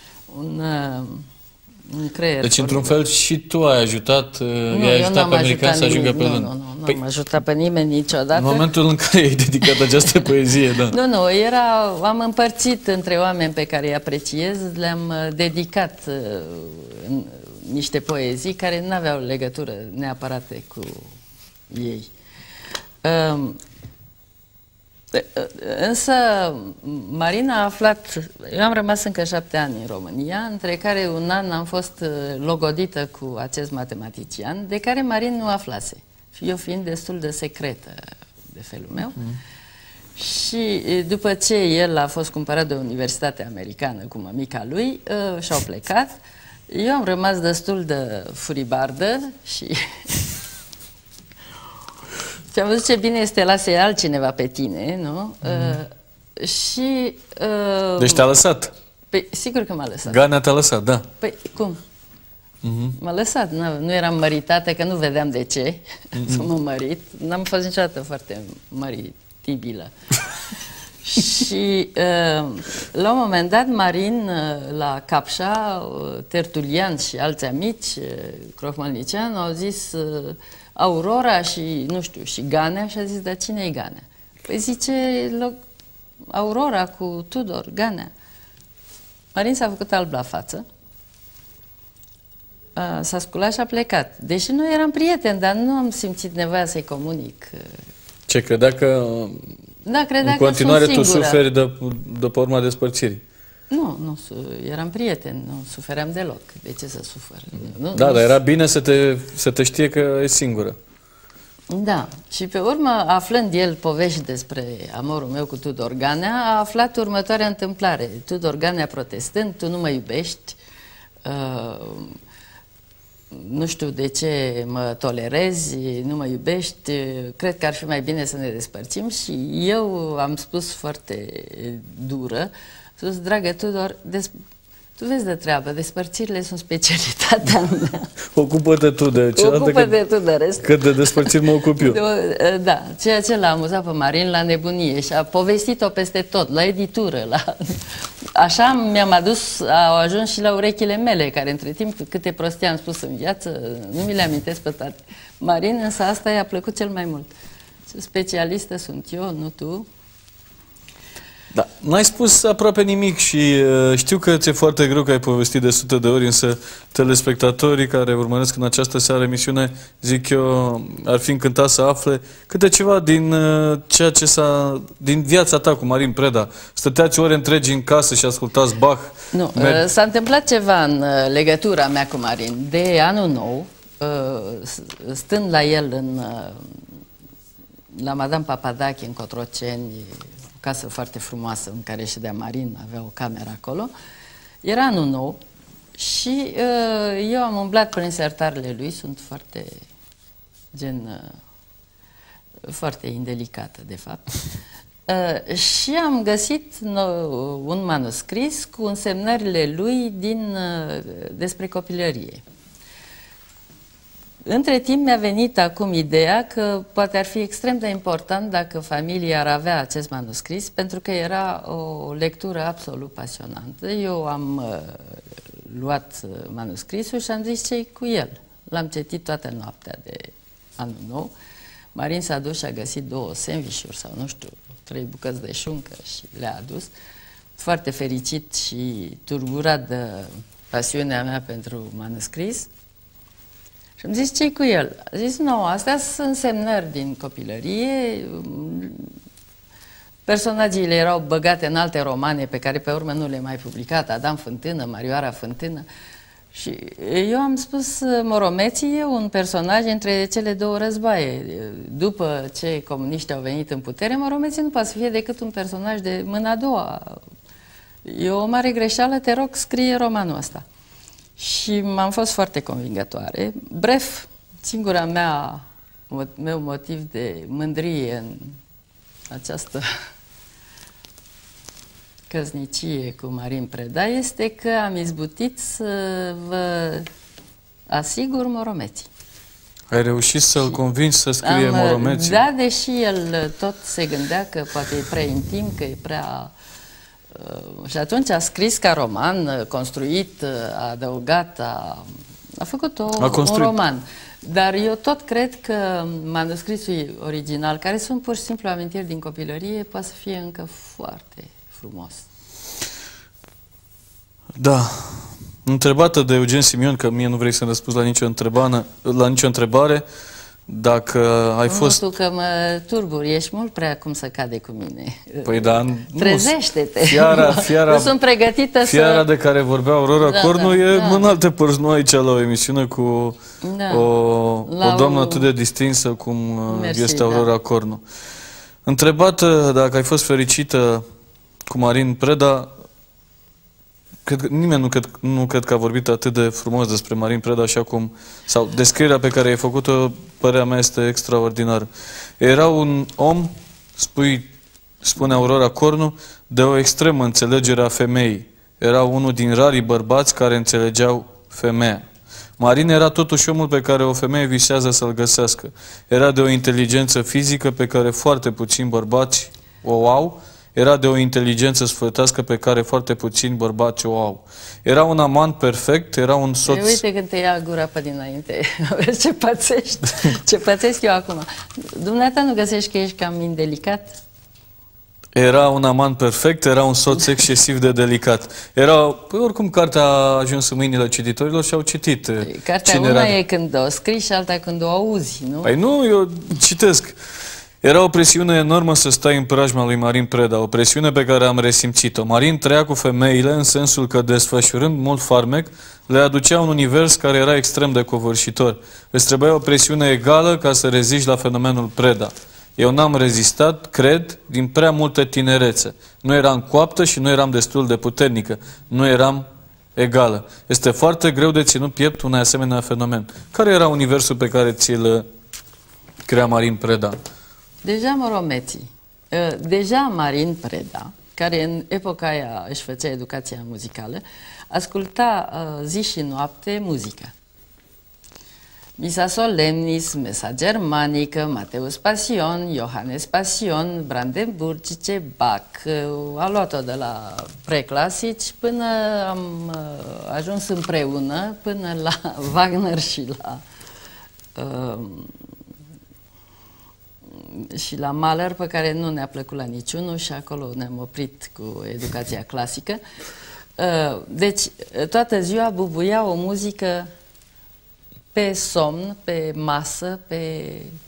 un creier. Deci, într-un fel, și tu ai ajutat, i-ai ajutat pe americani să ajungă pe lună. Nu am ajutat pe nimeni niciodată. În momentul în care ai dedicat această poezie, da. Nu, am împărțit între oameni pe care îi apreciez, le-am dedicat niște poezii care nu aveau legătură neapărat cu ei. Însă Marina a aflat, eu am rămas încă 7 ani în România, între care un an am fost logodită cu acest matematician, de care Marin nu aflase. Și eu fiind destul de secretă de felul meu. Și după ce el a fost cumpărat de o universitate americană cu mămica lui, și-au plecat, eu am rămas destul de furibardă și... Și am văzut ce bine este lase altcineva pe tine, nu? Și... Deci te-a lăsat. Păi, sigur că m-a lăsat. Ganea te-a lăsat, da. Păi, cum? M-a lăsat, nu eram măritată, că nu vedeam de ce să mă mărit. N-am fost niciodată foarte măritibilă. Și la un moment dat, Marin, la Capșa, Tertulian și alți amici crohmălniciani au zis... Aurora și, nu știu, și Ganea, și a zis, dar cine e Ganea? Păi zice, Aurora cu Tudor, Ganea. Marin s-a făcut alb la față, s-a sculat și a plecat. Deși noi eram prieteni, dar nu am simțit nevoia să-i comunic. Ce, credea că în continuare tu suferi de pe urma despărțirii? Nu, eram prieteni, nu sufeream deloc. De ce să sufăr? Dar era bine să te știe că e singură. Da, și pe urmă, aflând el povești despre amorul meu cu Tudor Ganea, a aflat următoarea întâmplare. Tudor Ganea protestând, tu nu mă iubești, nu știu de ce mă tolerezi, nu mă iubești, cred că ar fi mai bine să ne despărțim. Și eu am spus foarte dură, spus, dragă Tudor, tu vezi de treabă, despărțirile sunt specialitatea mea. Ocupă-te tu de cealaltă, Ocupă-te tu de rest. Că de despărțiri mă ocup eu. Da, ceea ce l-a amuzat pe Marin la nebunie și a povestit-o peste tot, la editură. Așa mi-am adus, au ajuns și la urechile mele, care între timp câte prostii am spus în viață, nu mi le amintesc pe toate. Marin, însă asta i-a plăcut cel mai mult. Specialistă sunt eu, nu tu. Da, n-ai spus aproape nimic și știu că ți-e foarte greu, că ai povestit de sute de ori, însă telespectatorii care urmăresc în această seară emisiune, zic eu, ar fi încântat să afle câte ceva din ceea ce din viața ta cu Marin Preda. Stăteați ore întregi în casă și ascultați Bach? Nu, s-a întâmplat ceva în legătura mea cu Marin. De anul nou, stând la el la Madame Papadache în Cotroceni, casă foarte frumoasă în care ședea Marin, avea o cameră acolo. Era anul nou și eu am umblat prin sertarele lui, sunt foarte foarte indelicată, de fapt. Și am găsit un manuscris cu însemnările lui despre copilărie. Între timp mi-a venit acum ideea că poate ar fi extrem de important dacă familia ar avea acest manuscris, pentru că era o lectură absolut pasionantă. Eu am luat manuscrisul și am zis ce-i cu el. L-am citit toată noaptea de anul nou. Marin s-a dus și a găsit 2 sandvișuri sau nu știu, 3 bucăți de șuncă și le-a adus. Foarte fericit și turburat de pasiunea mea pentru manuscris. Și am zis, ce-i cu el? A zis, nu, astea sunt semnări din copilărie. Personajele erau băgate în alte romane pe care pe urmă nu le-am mai publicat, Adam Fântână, Marioara Fântână. Și eu am spus, Moromeții e un personaj între cele 2 războaie. După ce comuniștii au venit în putere, Moromeții nu poate să fie decât un personaj de mâna a doua. E o mare greșeală, te rog, scrie romanul ăsta. Și m-am fost foarte convingătoare. Bref, singura meu motiv de mândrie în această căsnicie cu Marin Preda este că am izbutit să vă asigur Moromeții. Ai reușit să-l convingi să scrie Moromeții? Da, deși el tot se gândea că poate e prea intim, că e prea... și atunci a scris ca roman, construit, a adăugat, a făcut un roman. Dar eu tot cred că manuscrisul original, care sunt pur și simplu amintiri din copilărie, poate să fie încă foarte frumos. Da. Întrebată de Eugen Simion, că mie nu vrei să răspunzi la nicio întrebare, dacă ai fost... Nu știu că mă turburi, ești mult prea cum să cade cu mine. Păi da, trezește-te! Fiara, sunt pregătită fiara de care vorbea Aurora Cornu e în alte părți, nu aici la o emisiune cu o doamnă atât de distinsă cum este Aurora Cornu. Întrebată dacă ai fost fericită cu Marin Preda, nimeni nu cred că a vorbit atât de frumos despre Marin Preda așa cum... Sau descrierea pe care ai făcut-o, părerea mea, este extraordinară. Era un om, spune Aurora Cornu, de o extremă înțelegere a femeii. Era unul din rarii bărbați care înțelegeau femeia. Marin era totuși omul pe care o femeie visează să-l găsească. Era de o inteligență fizică pe care foarte puțini bărbați o au. Era de o inteligență sfătească pe care foarte puțini bărbați o au. Era un amant perfect, era un soț... Uite când te ia gura pe dinainte, vezi ce pățești, ce pățesc eu acum. Dumneata nu găsești că ești cam indelicat? Era un amant perfect, era un soț excesiv de delicat. Păi oricum, cartea a ajuns în mâinile cititorilor și au citit. Cartea una e când o scrii și alta când o auzi, nu? Păi nu, eu citesc. Era o presiune enormă să stai în preajma lui Marin Preda, o presiune pe care am resimțit-o. Marin trăia cu femeile în sensul că, desfășurând mult farmec, le aducea un univers care era extrem de covârșitor. Îți trebuia o presiune egală ca să reziști la fenomenul Preda. Eu n-am rezistat, cred, din prea multă tinerețe. Nu eram coaptă și nu eram destul de puternică. Nu eram egală. Este foarte greu de ținut piept un asemenea fenomen. Care era universul pe care ți-l crea Marin Preda? Deja Moromeții. Deja Marin Preda, care în epoca aia își făcea educația muzicală, asculta zi și noapte muzică. Misa Solemnis, Mesa Germanică, Mateus Pasion, Johannes Pasion, Brandenburgice, Bach. A luat-o de la preclasici până am ajuns împreună, până la Wagner și la Mahler, pe care nu ne-a plăcut la niciunul și acolo ne-am oprit cu educația clasică. Deci, toată ziua bubuia o muzică pe somn, pe masă, pe...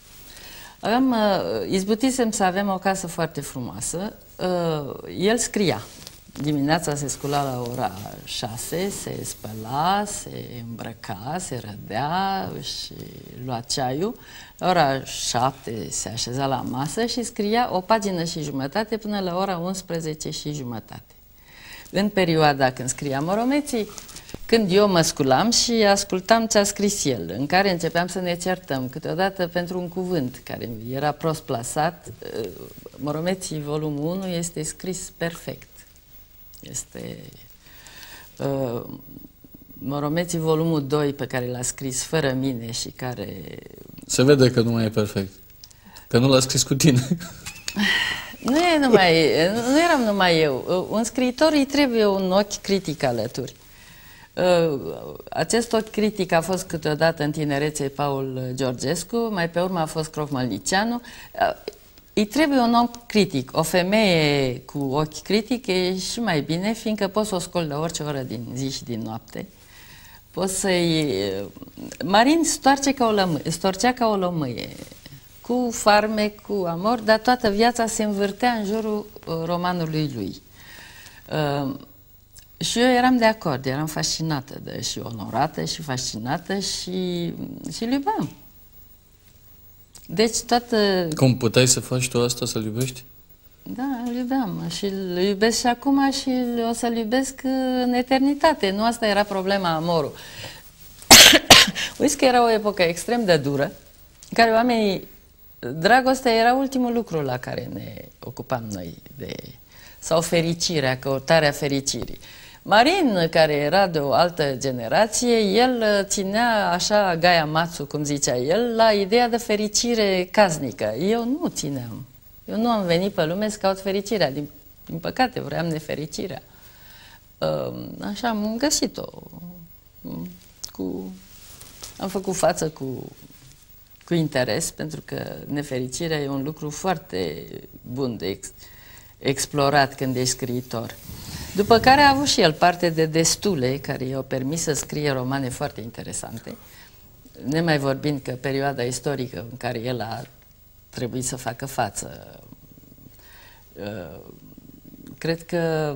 Izbutisem să avem o casă foarte frumoasă. El scria. Dimineața se scula la ora 6, se spăla, se îmbrăca, se rădea, își lua ceaiul. La ora 7 se așeza la masă și scria o pagină și jumătate până la ora 11 și jumătate. În perioada când scria Moromeții, când eu mă sculam și ascultam ce a scris el, în care începeam să ne certăm, câteodată pentru un cuvânt care era prost plasat. Moromeții, volumul 1, este scris perfect. Este Moromeții, volumul 2, pe care l-a scris fără mine și care... Se vede că nu mai e perfect. Că nu l-a scris cu tine. Nu eram numai eu. Un scriitor îi trebuie un ochi critic alături. Acest ochi critic a fost câteodată în tinerețe Paul Georgescu, mai pe urmă a fost Crof Mălnicianu. Îi trebuie un om critic. O femeie cu ochi critic e și mai bine, fiindcă poți să o scoli la orice oră din zi și din noapte. Poți să-i... Marin storcea ca o lămâie, cu farmec, cu amor, dar toată viața se învârtea în jurul romanului lui. Și eu eram de acord, eram fascinată, și onorată și fascinată și îl iubeam. Deci toată... Cum puteai să faci tu asta, să-l iubești? Da, îl iubeam și îl iubesc și acum și o să-l iubesc în eternitate. Nu asta era problema, amorul. Uiți că era o epocă extrem de dură, în care oamenii... Dragostea era ultimul lucru la care ne ocupam noi, sau fericirea, căutarea fericirii. Marin, care era de o altă generație, el ținea așa Gaia Matsu, cum zicea el, la ideea de fericire casnică. Eu nu țineam. Eu nu am venit pe lume să caut fericirea. Din păcate, vreau nefericirea. Așa am găsit-o. Am făcut față cu interes, pentru că nefericirea e un lucru foarte bun de explorat când ești scriitor. După care a avut și el parte de destule, care i-au permis să scrie romane foarte interesante, nemai vorbind că perioada istorică în care el a trebuit să facă față. Cred că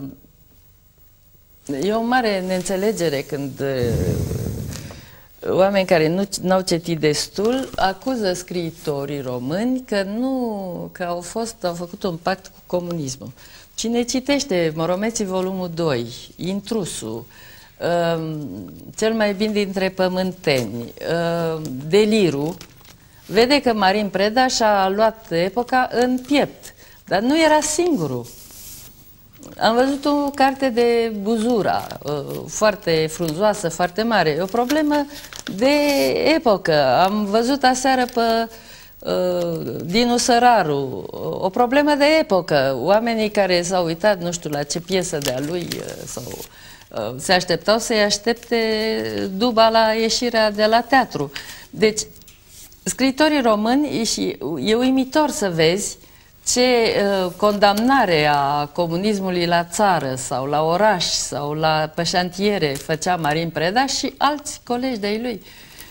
e o mare neînțelegere când oameni care nu au citit destul acuză scriitorii români că au făcut un pact cu comunismul. Cine citește Moromeții, volumul 2, Intrusul, Cel mai bine dintre pământeni, Delirul, vede că Marin Preda și-a luat epoca în piept, dar nu era singurul. Am văzut o carte de Buzura, foarte frunzoasă, foarte mare, o problemă de epocă. Am văzut aseară pe Dinu Săraru, o problemă de epocă. Oamenii care s-au uitat, nu știu la ce piesă de-a lui, sau se așteptau să-i aștepte duba la ieșirea de la teatru. Deci, scriitorii români, și e uimitor să vezi ce condamnare a comunismului la țară sau la oraș sau pe șantiere făcea Marin Preda și alți colegi de-ai lui.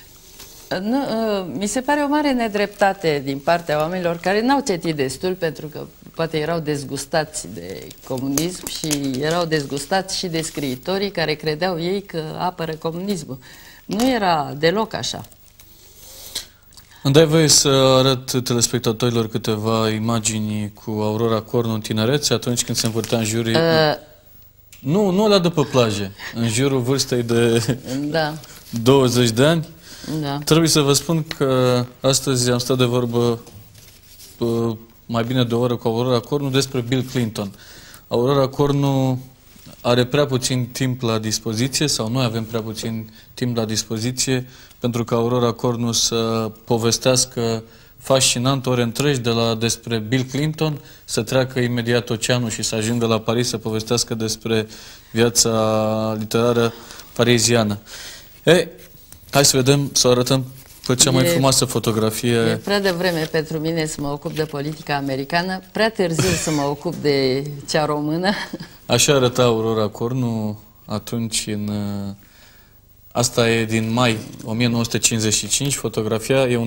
Mi se pare o mare nedreptate din partea oamenilor care n-au citit destul, pentru că poate erau dezgustați de comunism și erau dezgustați și de scriitorii care credeau ei că apără comunismul. Nu era deloc așa. Îmi dai voie să arăt telespectatorilor câteva imagini cu Aurora Cornu în tinerețe, atunci când se învârtea în jurul... Nu la după plaje, în jurul vârstei de 20 de ani. Da. Trebuie să vă spun că astăzi am stat de vorbă mai bine de o oră cu Aurora Cornu despre Bill Clinton. Aurora Cornu are prea puțin timp la dispoziție, sau noi avem prea puțin timp la dispoziție, pentru că Aurora Cornu să povestească fascinant ore întregi despre Bill Clinton, să treacă imediat oceanul și să ajungă la Paris să povestească despre viața literară pariziană. Hai să vedem, să arătăm pe cea mai frumoasă fotografie. E prea devreme pentru mine să mă ocup de politica americană, prea târziu să mă ocup de cea română. Așa arăta Aurora Cornu atunci asta e din mai 1955, fotografia e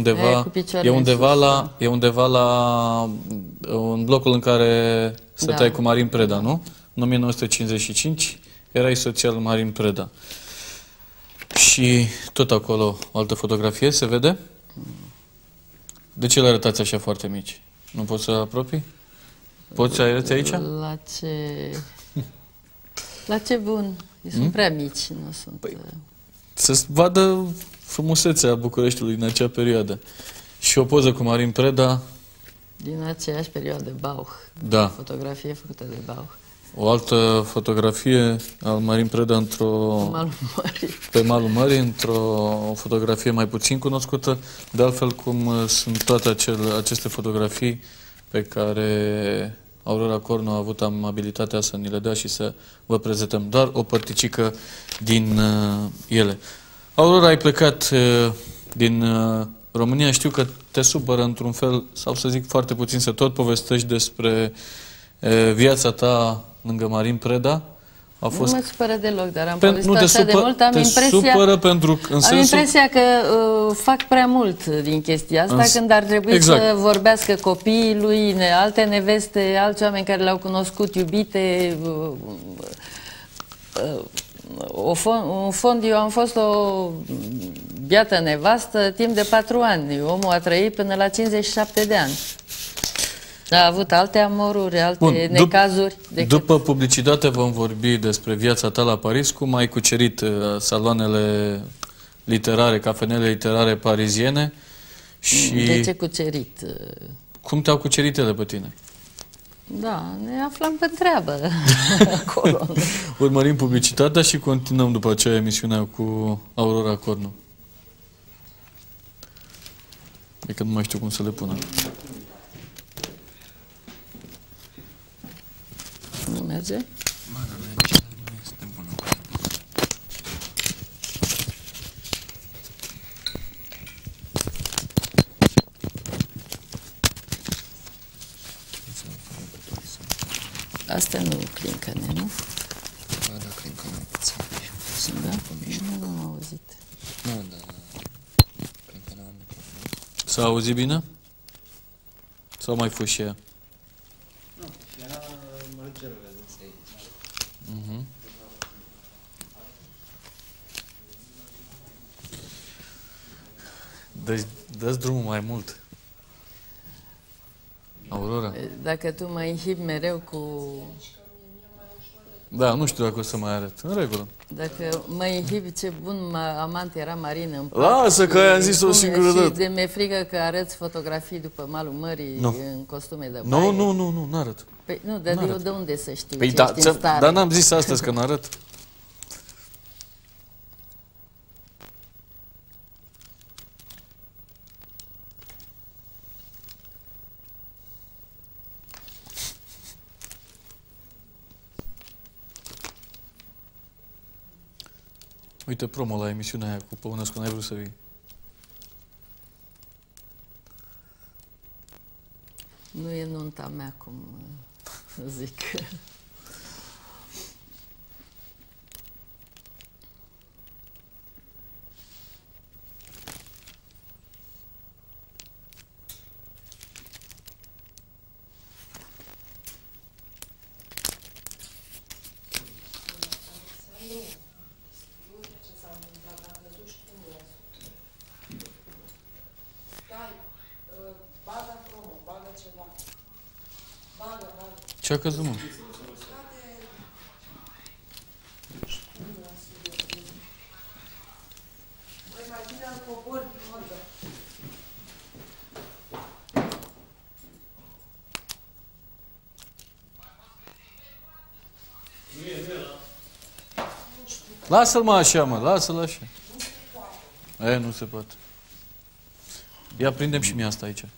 undeva la în blocul în care stăteai cu Marin Preda, nu? În 1955 erai soția lui Marin Preda. Și tot acolo o altă fotografie, se vede? De ce le arătați așa foarte mici? Nu poți să apropii? Poți să arăți aici? La ce bun? Sunt prea mici, nu sunt... Să vadă frumusețea Bucureștiului în acea perioadă. Și o poză cu Marin Preda. Din aceeași perioadă, Bauch. Da. Fotografie făcută de Bauch. O altă fotografie al Marin Preda pe malul mării, într-o fotografie mai puțin cunoscută, de altfel cum sunt toate aceste fotografii pe care Aurora Cornu a avut amabilitatea să ni le dea și să vă prezentăm doar o părticică din ele. Aurora, ai plecat din România, știu că te supără într-un fel, sau să zic foarte puțin, să tot povestești despre viața ta lângă Marin Preda. Nu mă supără deloc, dar am povestit așa de mult, am impresia că fac prea mult din chestia asta, când ar trebui să vorbească copiii lui, alte neveste, alți oameni care le-au cunoscut, iubite. Eu am fost o biată nevastă timp de 4 ani. Omul a trăit până la 57 de ani. A avut alte amoruri, alte necazuri. După publicitate vom vorbi despre viața ta la Paris. Cum ai cucerit saloanele literare, cafenele literare pariziene? Și de ce cucerit? Cum te-au cucerit ele pe tine? Da, ne aflam pe treabă acolo. Urmărim publicitatea și continuăm după aceea emisiunea cu Aurora Cornu. E că nu mai știu cum să le pună. Nu merge? Mana, merge, nu este bună. Astea nu clincăne, nu? Ba, da, clincăne puțin. Da? Nu am auzit. Nu, da, clincăne am microfon. S-a auzit bine? Sau mai fost și ea? Nu, și ea mărgerele. Dă-ți drumul mai mult. Aurora. Dacă tu mă inhibi mereu cu... Da, nu știu dacă o să mai arăt. În regulă. Dacă mă inhibi, ce bun amant era Marin în pat. Lasă că ai zis o singură dată. Și de mi-e frică că arăți fotografii după malul mării în costume de baie. Nu, n-arăt. Păi nu, dar eu de unde să știu ce ești în stare? Dar n-am zis astăzi că n-arăt. Uite promo la emisiunea aia cu Păunescu, n-ai vrut să vii. Nu e nunta mea, cum zic. Ce-a căzut, mă? Lasă-l, mă, așa, mă, lasă-l așa. Nu se poate. Ia, prindem și mie asta aici.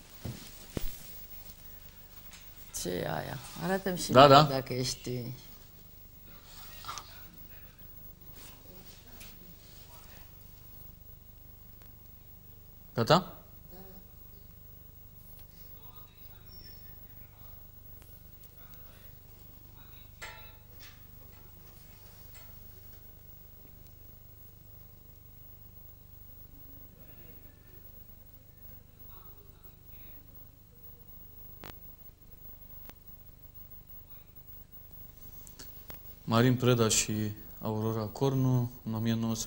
Ce e aia? Arată-mi și da, dacă ești... Gata? Marin Preda și Aurora Cornu, în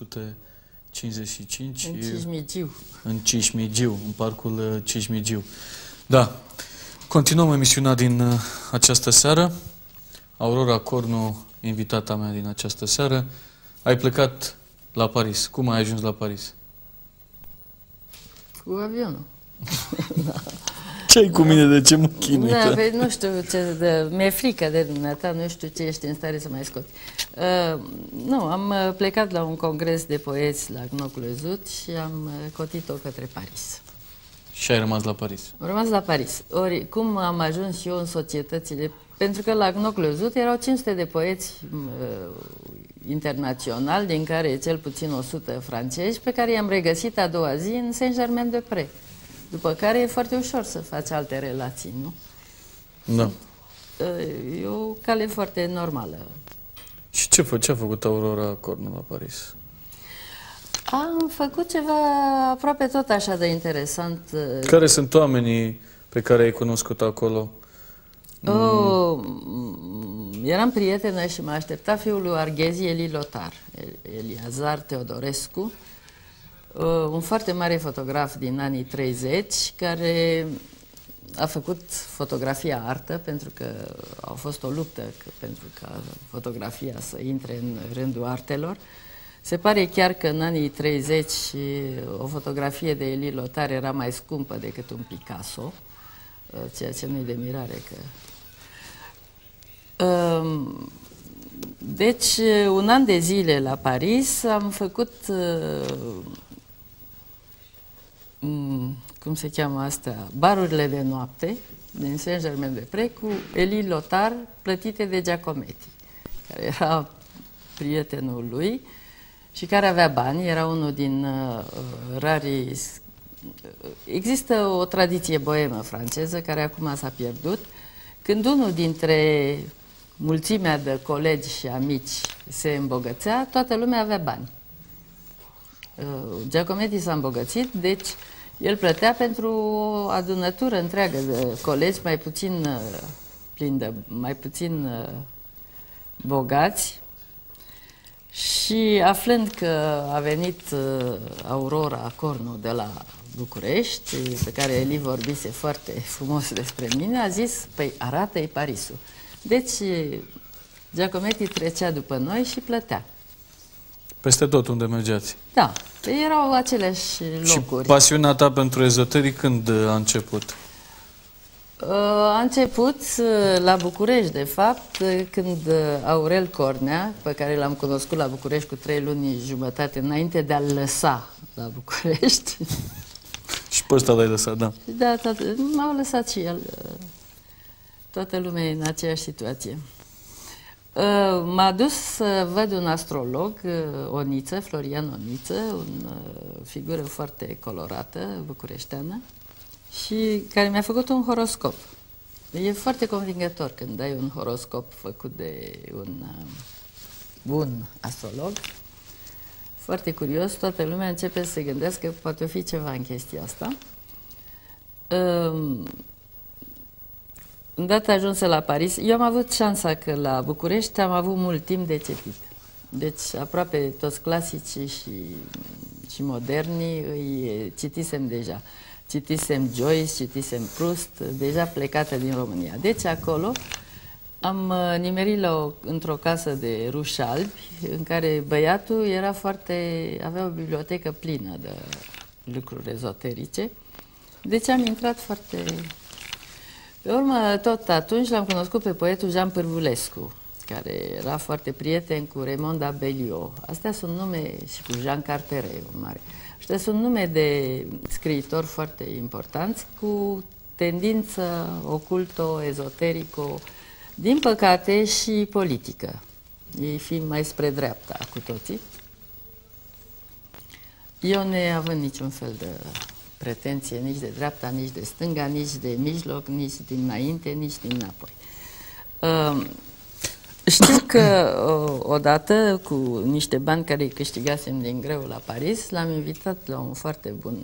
1955. În Cismigiu. În Cismigiu, în parcul Cismigiu. Da. Continuăm emisiunea din această seară. Aurora Cornu, invitata mea din această seară. Ai plecat la Paris. Cum ai ajuns la Paris? Cu avionul. Ce ai cu mine? De ce mă chinui? Da, păi, nu știu ce, mi-e frică de dumneata, nu știu ce ești în stare să mai scoți. Nu, am plecat la un congres de poeți la Gnoclezut și am cotit-o către Paris. Și ai rămas la Paris. Am rămas la Paris. Ori, cum am ajuns și eu în societățile... Pentru că la Gnoclezut erau 500 de poeți internaționali, din care cel puțin 100 francezi, pe care i-am regăsit a doua zi în Saint-Germain-de-Prés. După care e foarte ușor să faci alte relații, nu? Da. E o cale foarte normală. Și ce a făcut Aurora Cornu la Paris? Am făcut ceva aproape tot așa de interesant. Care sunt oamenii pe care ai cunoscut acolo? Eram prietenă și mă aștepta fiul lui Arghezi, Eli Lotar, Eliazar Teodorescu, un foarte mare fotograf din anii 30, care a făcut fotografia artă, pentru că a fost o luptă pentru ca fotografia să intre în rândul artelor. Se pare chiar că în anii 30 o fotografie de Eli Lotar era mai scumpă decât un Picasso, ceea ce nu-i de mirare că... Deci, un an de zile la Paris am făcut, cum se cheamă astea, barurile de noapte din Saint-Germain-de-Prés cu Eli Lotar, plătite de Giacometti, care era prietenul lui și care avea bani, era unul din rarii... Există o tradiție boemă franceză care acum s-a pierdut. Când unul dintre mulțimea de colegi și amici se îmbogățea, toată lumea avea bani. Giacometti s-a îmbogățit, deci el plătea pentru o adunătură întreagă de colegi mai puțin mai puțin bogați. Și aflând că a venit Aurora Cornu de la București, pe care Eli vorbise foarte frumos despre mine, a zis, păi arată-i Parisul. Deci Giacometti trecea după noi și plătea. Peste tot unde mergeați. Da, erau aceleași locuri. Și pasiunea ta pentru ezoteric când a început? A început la București, de fapt, când Aurel Cornea, pe care l-am cunoscut la București cu 3 luni jumătate înainte de a-l lăsa la București. Și pe ăsta l-ai lăsat, da. Da, m-au lăsat și el. Toată lumea e în aceeași situație. M-a dus să văd un astrolog, Oniță, Florian Oniță, o figură foarte colorată, bucureșteană, și care mi-a făcut un horoscop. E foarte convingător când ai un horoscop făcut de un bun astrolog. Foarte curios, toată lumea începe să se gândească că poate fi ceva în chestia asta. Îndată ajunsă la Paris, eu am avut șansa că la București am avut mult timp de citit. Deci aproape toți clasicii și moderni îi citisem deja. Citisem Joyce, citisem Proust, deja plecată din România. Deci acolo am nimerit într-o casă de ruși albi, în care băiatul avea o bibliotecă plină de lucruri ezoterice. Deci am intrat foarte... Pe urmă, tot atunci l-am cunoscut pe poetul Jean Pârvulescu, care era foarte prieten cu Raymond Abellio. Astea sunt nume, și cu Jean Carteret, un mare. Astea sunt nume de scriitori foarte importanți, cu tendință oculto, ezoterico, din păcate și politică. Ei fiind mai spre dreapta cu toții. Eu neavând niciun fel de pretenție nici de dreapta, nici de stânga, nici de mijloc, nici dinainte, nici din înapoi. Știu că odată, cu niște bani care îi câștigasem din greu la Paris, l-am invitat la un foarte bun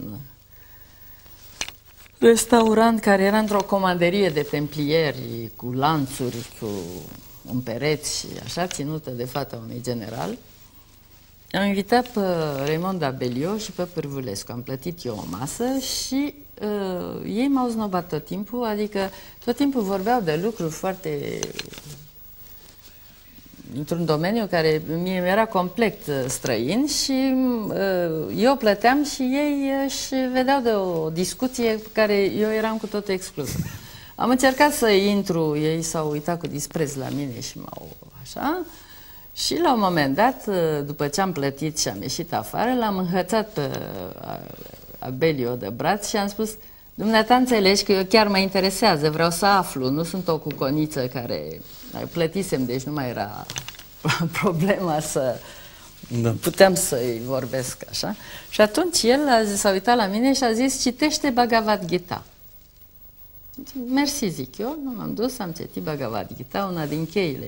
restaurant care era într-o comanderie de templieri, cu lanțuri, cu un pereți și așa, ținută de fata unui general. Am invitat pe Raymond Abellio și pe Pârvulescu. Am plătit eu o masă și ei m-au znobat tot timpul, adică tot timpul vorbeau de lucruri foarte într-un domeniu care mie mi-era complet străin și eu plăteam și ei își vedeau de o discuție pe care eu eram cu totul exclusă. Am încercat să intru, ei s-au uitat cu dispreț la mine și m-au așa. Și la un moment dat, după ce am plătit și am ieșit afară, l-am înhățat pe Abelio de braț și am spus: dumneata înțelegi că eu chiar mă interesează, vreau să aflu, nu sunt o cuconiță care plătisem, deci nu mai era problema să puteam să-i vorbesc așa. Și atunci el s-a uitat la mine și a zis: citește Bhagavad Gita. Mersi, zic eu, m-am dus, am citit Bhagavad Gita, una din cheile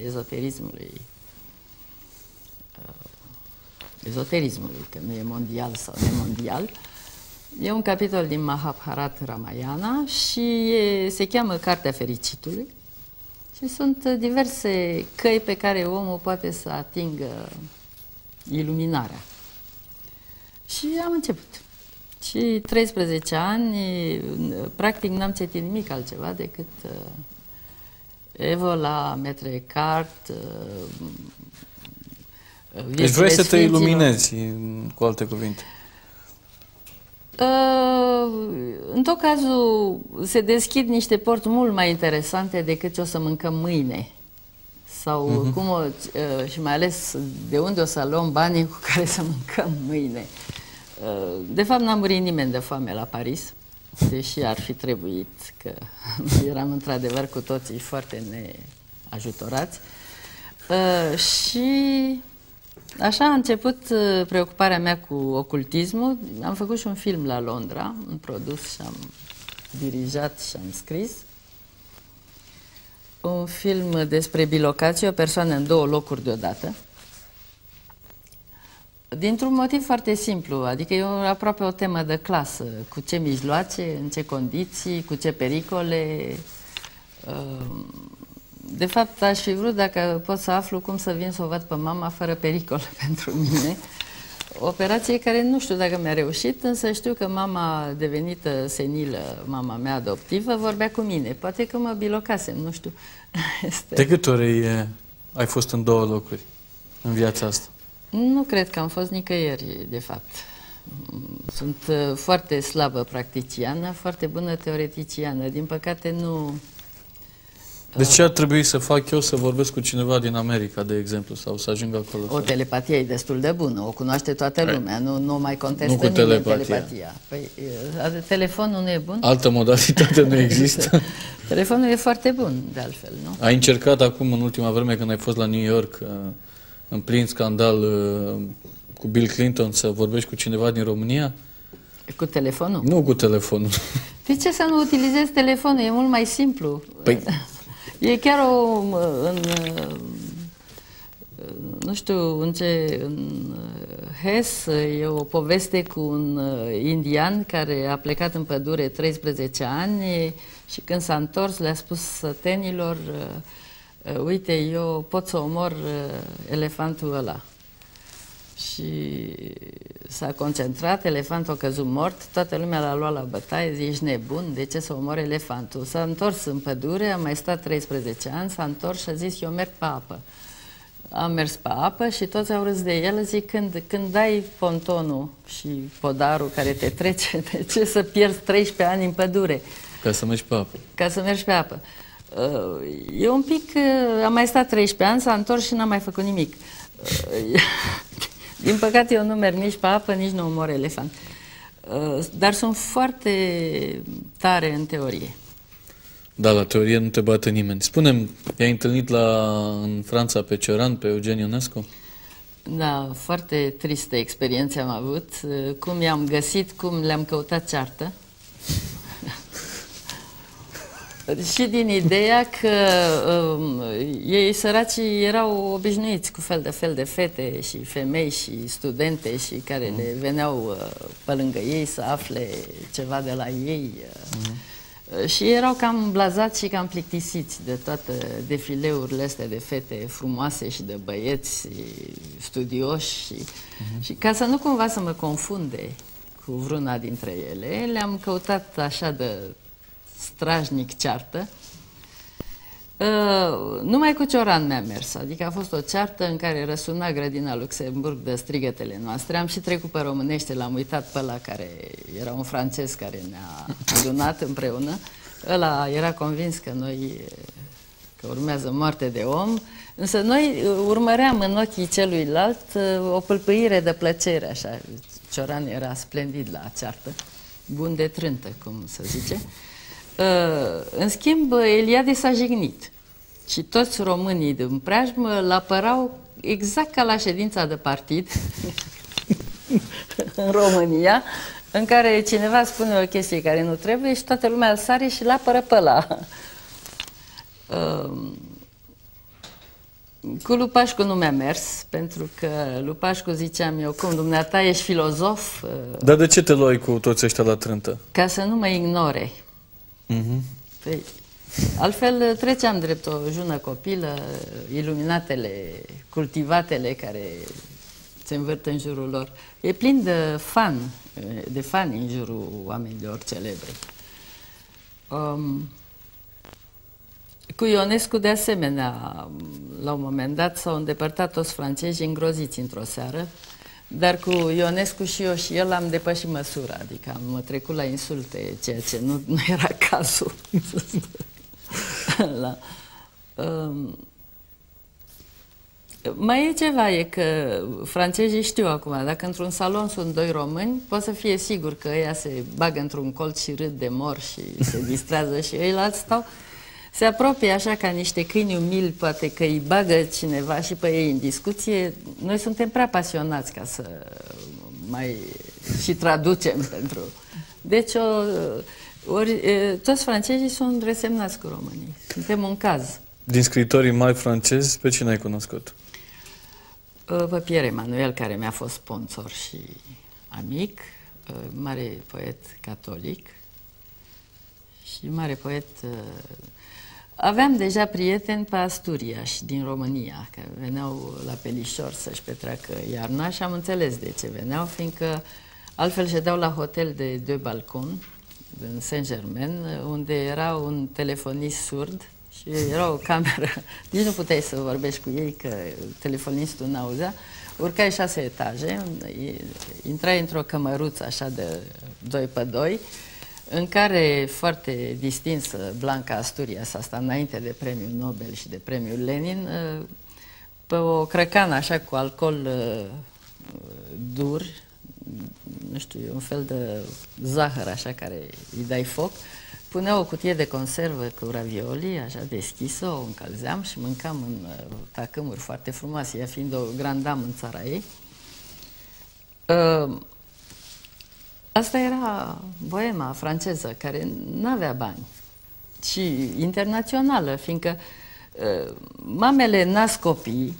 ezoterismului, că nu e mondial sau nemondial. E un capitol din Mahabharata Ramayana și se cheamă Cartea Fericitului și sunt diverse căi pe care omul poate să atingă iluminarea. Și am început. Și 13 ani, practic n-am citit nimic altceva decât Evola, Maître Eckhart. Deci vrei să te iluminezi, cu alte cuvinte. În tot cazul se deschid niște porți mult mai interesante decât ce o să mâncăm mâine. Sau și mai ales de unde o să luăm banii cu care să mâncăm mâine. De fapt, n-a murit nimeni de foame la Paris, deși ar fi trebuit, că eram într-adevăr cu toții foarte neajutorați. Și așa a început preocuparea mea cu ocultismul. Am făcut și un film la Londra, un produs și am dirijat și am scris. Un film despre bilocație, o persoană în două locuri deodată. Dintr-un motiv foarte simplu, adică e aproape o temă de clasă, cu ce mijloace, în ce condiții, cu ce pericole. De fapt, aș fi vrut, dacă pot să aflu, cum să vin să o văd pe mama fără pericol pentru mine. Operație care nu știu dacă mi-a reușit, însă știu că mama devenită senilă, mama mea adoptivă, vorbea cu mine. Poate că mă bilocasem, nu știu. De câte ori ai fost în două locuri în viața asta? Nu cred că am fost nicăieri, de fapt. Sunt foarte slabă practiciană, foarte bună teoreticiană. Din păcate nu... Deci ce ar trebui să fac eu să vorbesc cu cineva din America, de exemplu, sau să ajung acolo? O telepatie e destul de bună, o cunoaște toată lumea, nu mai contestă nimeni telepatia. Păi, telefonul nu e bun? Altă modalitate nu există? Telefonul e foarte bun, de altfel, nu? Ai încercat acum, în ultima vreme, când ai fost la New York, în plin scandal cu Bill Clinton, să vorbești cu cineva din România? Cu telefonul? Nu cu telefonul. De ce să nu utilizezi telefonul? E mult mai simplu. Păi... E chiar nu știu în Hess e o poveste cu un indian care a plecat în pădure 13 ani și când s-a întors le-a spus sătenilor: uite, eu pot să omor elefantul ăla. Și s-a concentrat, elefantul a căzut mort, toată lumea l-a luat la bătaie, zice: ești nebun, de ce să omori elefantul? S-a întors în pădure, a mai stat 13 ani, s-a întors și a zis: eu merg pe apă. Am mers pe apă și toți au râs de el, zic: când dai pontonul și podarul care te trece, de ce să pierzi 13 ani în pădure? Ca să mergi pe apă. Ca să mergi pe apă. E un pic, am mai stat 13 ani, s-a întors și n-am mai făcut nimic. Din păcate eu nu merg nici pe apă, nici nu omor elefant. Dar sunt foarte tare în teorie. Da, la teorie nu te bate nimeni. Spune-mi, i-ai întâlnit în Franța pe Cioran, pe Eugen Ionescu? Da, foarte tristă experiență am avut. Cum i-am găsit, cum le-am căutat ceartă. Și din ideea că ei săraci erau obișnuiți cu fel de fete și femei și studente și care le veneau pe lângă ei să afle ceva de la ei. Și erau cam blazați și cam plictisiți de toate defileurile astea de fete frumoase și de băieți studioși. Și ca să nu cumva să mă confunde cu vreuna dintre ele, le-am căutat așa de strajnic ceartă Numai cu Cioran mi-a mers, adică a fost o ceartă în care răsuna grădina Luxemburg de strigătele noastre. Am și trecut pe românește, l-am uitat pe ăla care era un francez care ne-a adunat împreună. Ăla era convins că că urmează moarte de om, însă noi urmăream în ochii celuilalt o pâlpâire de plăcere, așa. Cioran era splendid la ceartă, bun de trântă, cum se zice. În schimb, Eliade s-a jignit și toți românii din preajmă l-apărau exact ca la ședința de partid în România, în care cineva spune o chestie care nu trebuie și toată lumea îl sare și l-apără pe ăla. Cu Lupașcu nu mi-a mers, pentru că Lupașcu ziceam eu, cum dumneata ești filozof? Dar de ce te luai cu toți ăștia la trântă? Ca să nu mă ignore. Păi, altfel treceam drept o jună copilă, iluminatele, cultivatele care se învârt în jurul lor. E plin de fani în jurul oamenilor celebri. Cu Ionescu, de asemenea, la un moment dat s-au îndepărtat toți francezii îngroziți într-o seară, dar cu Ionescu și eu și el am depășit măsura, adică am trecut la insulte, ceea ce nu era cazul. Mai e ceva, e că francezii știu acum, dacă într-un salon sunt doi români, poți să fie sigur că ăia se bagă într-un colț și râd de mor și se distrează și ăilalți stau, se apropie așa ca niște câini umili, poate că îi bagă cineva și pe ei în discuție. Noi suntem prea pasionați ca să mai și traducem pentru... Deci toți francezii sunt resemnați cu românii. Suntem un caz. Din scriitorii mari francezi, pe cine ai cunoscut? Pe Pierre Emmanuel, care mi-a fost sponsor și amic, mare poet catolic și mare poet... Aveam deja prieteni pe Asturias, din România, că veneau la Pelișor să-și petreacă iarna și am înțeles de ce veneau, fiindcă altfel ședeau la hotel de 2 balconi, în Saint-Germain, unde era un telefonist surd și era o cameră, nici nu puteai să vorbești cu ei, că telefonistul n-auzea. Urcai 6 etaje, intrai într-o cămăruță așa de 2 pe 2, în care, foarte distinsă, Blanca Asturias, asta înainte de premiul Nobel și de premiul Lenin, pe o crăcană așa cu alcool dur, nu știu, un fel de zahăr așa care îi dai foc, punea o cutie de conservă cu ravioli, așa deschisă, o încălzeam și mâncam în tacâmuri foarte frumoase, ea fiind o grandam în țara ei. Asta era boema franceză, care nu avea bani, și internațională, fiindcă mamele nasc copii,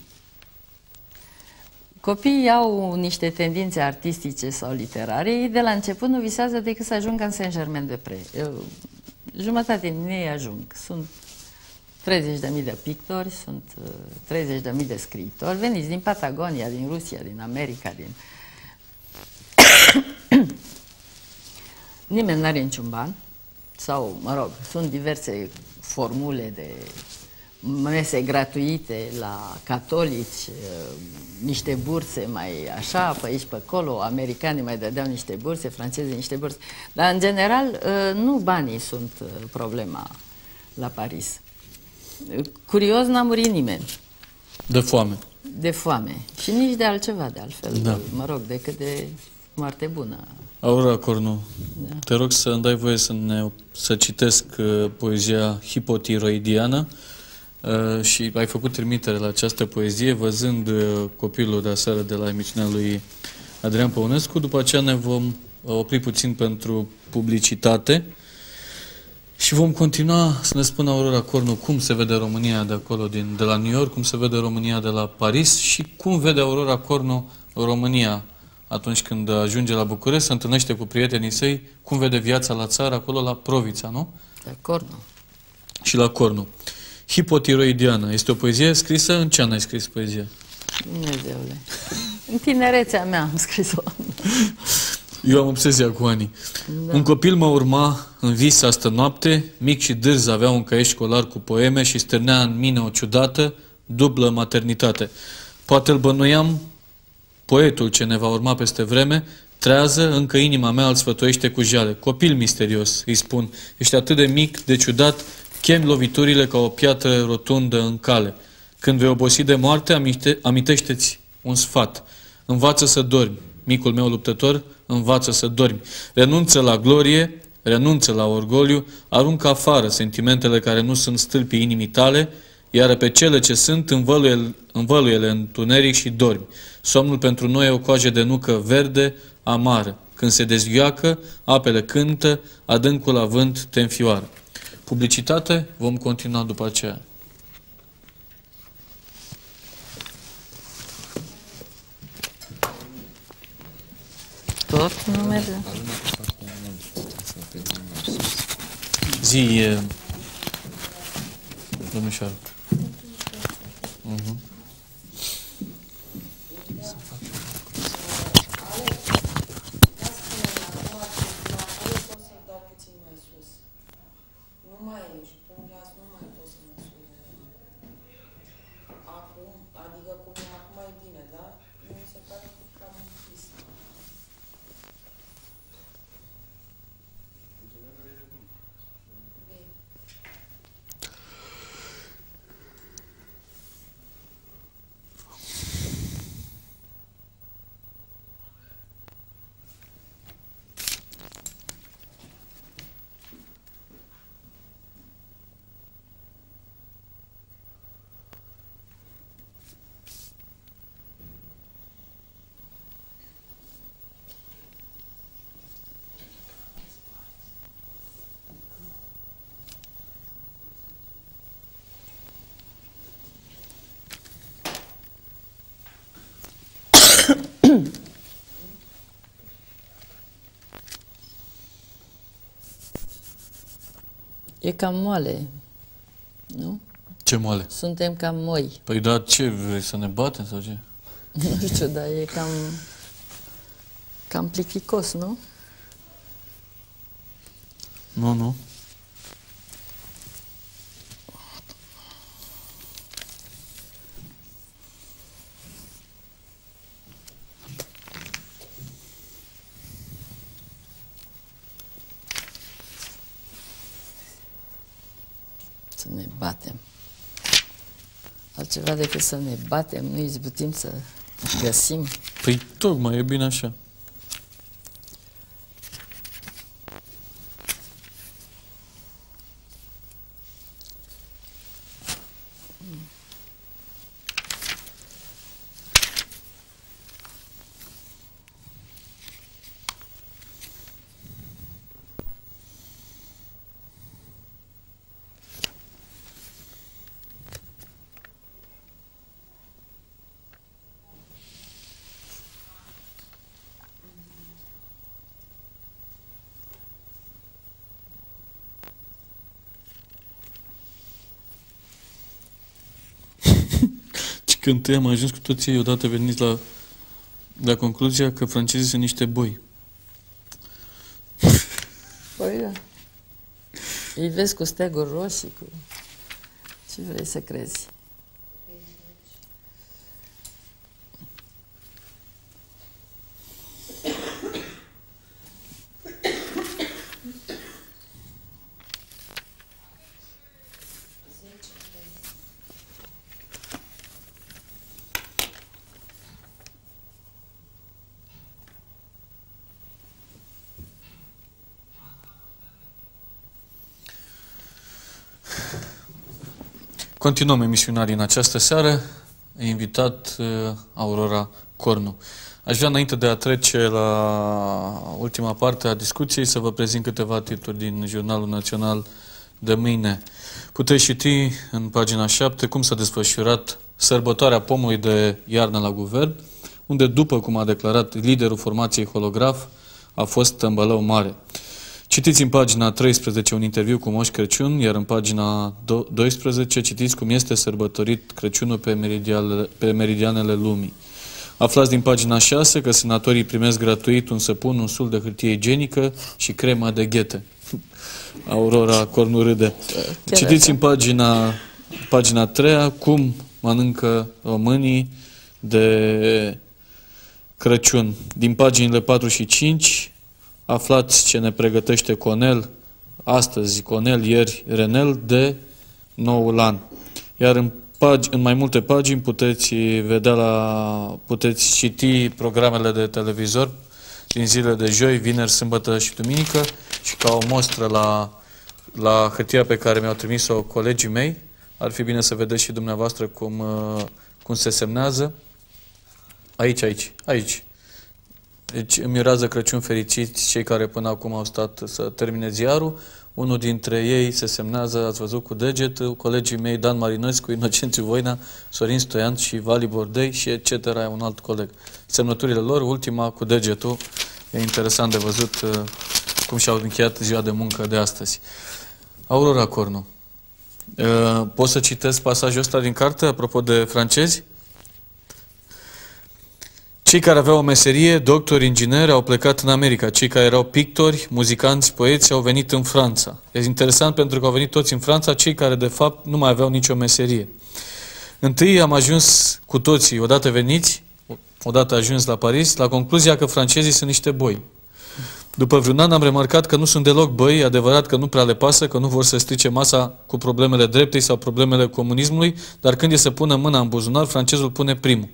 copiii au niște tendințe artistice sau literare, ei de la început nu visează decât să ajungă în Saint-Germain-des-Prés. Jumătate din ei ajung. Sunt 30.000 de pictori, sunt 30.000 de scriitori, veniți din Patagonia, din Rusia, din America, din... Nimeni nu are niciun ban, sau, mă rog, sunt diverse formule de mese gratuite la catolici, niște burse mai așa, pe aici, pe acolo, americanii mai dădeau niște burse, francezii niște burse, dar în general nu banii sunt problema la Paris. Curios, n-a murit nimeni. De foame. De foame. Și nici de altceva, de altfel, da. Mă rog, decât de moarte bună. Aurora Cornu, da. Te rog să îmi dai voie să citesc poezia hipotiroidiană și ai făcut trimitere la această poezie văzând copilul de aseară de la emisiunea lui Adrian Păunescu. După aceea ne vom opri puțin pentru publicitate și vom continua să ne spună Aurora Cornu cum se vede România de acolo, de la New York, cum se vede România de la Paris și cum vede Aurora Cornu România atunci când ajunge la București, se întâlnește cu prietenii săi, cum vede viața la țară, acolo la Provița, nu? La Cornu. Și la Cornu. Hipotiroidiană. Este o poezie scrisă? În ce an ai scris poezia? Dumnezeule. În tinerețea mea am scris-o. Eu am obsesia cu Ani. Da. Un copil mă urma în vis astă noapte, mic și dârz, avea un caiet școlar cu poeme și stârnea în mine o ciudată, dublă maternitate. Poate îl bănuiam, poetul ce ne va urma peste vreme, trează, încă inima mea îl sfătuiește cu jale. Copil misterios, îi spun, ești atât de mic, de ciudat, chemi loviturile ca o piatră rotundă în cale. Când vei obosi de moarte, amintește-ți un sfat. Învață să dormi. Micul meu luptător, învață să dormi. Renunță la glorie, renunță la orgoliu, aruncă afară sentimentele care nu sunt stâlpii inimii tale, iar pe cele ce sunt, învăluie-le în întuneric și dormi. Somnul pentru noi e o coajă de nucă verde, amară. Când se dezvioacă, apele cântă, adâncul avânt te înfioară. Publicitate, vom continua după aceea. Tot nu merge. Zi, domnișoară. E cam moale, nu? Ce moale? Suntem cam moi. Păi da, ce, vrei să ne batem sau ce? Nu știu, dar e cam plicticos, nu? Nu, nu. Să ne batem. Altceva decât să ne batem, nu izbutim să găsim. Păi tocmai, e bine așa. Când am ajuns cu toții odată veniți la concluzia că francezii sunt niște boi. Păi da. Îi vezi cu steaguri roșii, cu... Ce vrei să crezi? Continuăm emisiunea din această seară. E invitat Aurora Cornu. Aș vrea, înainte de a trece la ultima parte a discuției, să vă prezint câteva titluri din Jurnalul Național de mâine. Puteți citi în pagina 7 cum s-a desfășurat sărbătoarea pomului de iarnă la guvern, unde, după cum a declarat liderul formației Holograf, a fost tămbălău mare. Citiți în pagina 13 un interviu cu Moș Crăciun, iar în pagina 12 citiți cum este sărbătorit Crăciunul pe meridianele lumii. Aflați din pagina 6 că senatorii primesc gratuit un săpun, un sul de hârtie igienică și crema de ghete. Aurora Cornu râde. Citiți în pagina 3 cum mănâncă românii de Crăciun. Din paginile 4 și 5 aflați ce ne pregătește Conel, astăzi Conel, ieri Renel, de noul an. Iar în mai multe pagini puteți citi programele de televizor din zilele de joi, vineri, sâmbătă și duminică și ca o mostră la hârtia pe care mi-au trimis-o colegii mei, ar fi bine să vedeți și dumneavoastră cum se semnează. Aici. Deci îmi urează Crăciun fericiți cei care până acum au stat să termine ziarul. Unul dintre ei se semnează, ați văzut cu degetul, colegii mei Dan Marinescu, Inocențiu Voina, Sorin Stoian și Vali Bordei și etc. un alt coleg. Semnăturile lor, ultima cu degetul, e interesant de văzut cum și-au încheiat ziua de muncă de astăzi. Aurora Cornu, pot să citesc pasajul ăsta din carte, apropo de francezi? Cei care aveau o meserie, doctori, ingineri, au plecat în America. Cei care erau pictori, muzicanți, poeți, au venit în Franța. E interesant pentru că au venit toți în Franța, cei care de fapt nu mai aveau nicio meserie. Întâi am ajuns cu toții, odată veniți, odată ajuns la Paris, la concluzia că francezii sunt niște boi. După vreun an am remarcat că nu sunt deloc băi, adevărat că nu prea le pasă, că nu vor să strice masa cu problemele dreptei sau problemele comunismului, dar când e să pună mâna în buzunar, francezul pune primul.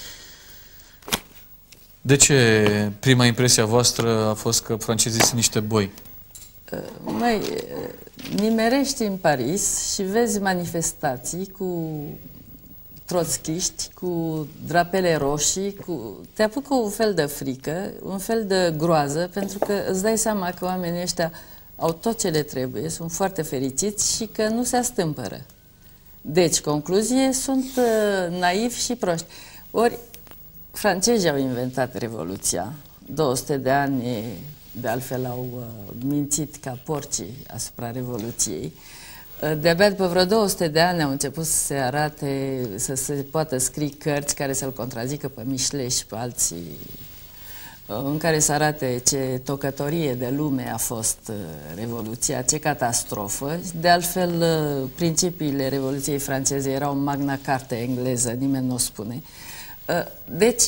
De ce prima impresie a voastră a fost că francezii sunt niște boi? Măi, nimerești în Paris și vezi manifestații cu troțchiști, cu drapele roșii, te apucă un fel de frică, un fel de groază, pentru că îți dai seama că oamenii ăștia au tot ce le trebuie, sunt foarte fericiți și că nu se astâmpără. Deci, concluzie, sunt naivi și proști. Ori, francezii au inventat Revoluția. 200 de ani, de altfel, au mințit ca porcii asupra Revoluției. De-abia după vreo 200 de ani au început să se arate, să se poată scrie cărți care să-l contrazică pe Michelet și pe alții, în care să arate ce tocătorie de lume a fost Revoluția, ce catastrofă. De altfel, principiile Revoluției franceze erau Magna Carta engleză, nimeni nu o spune. Deci,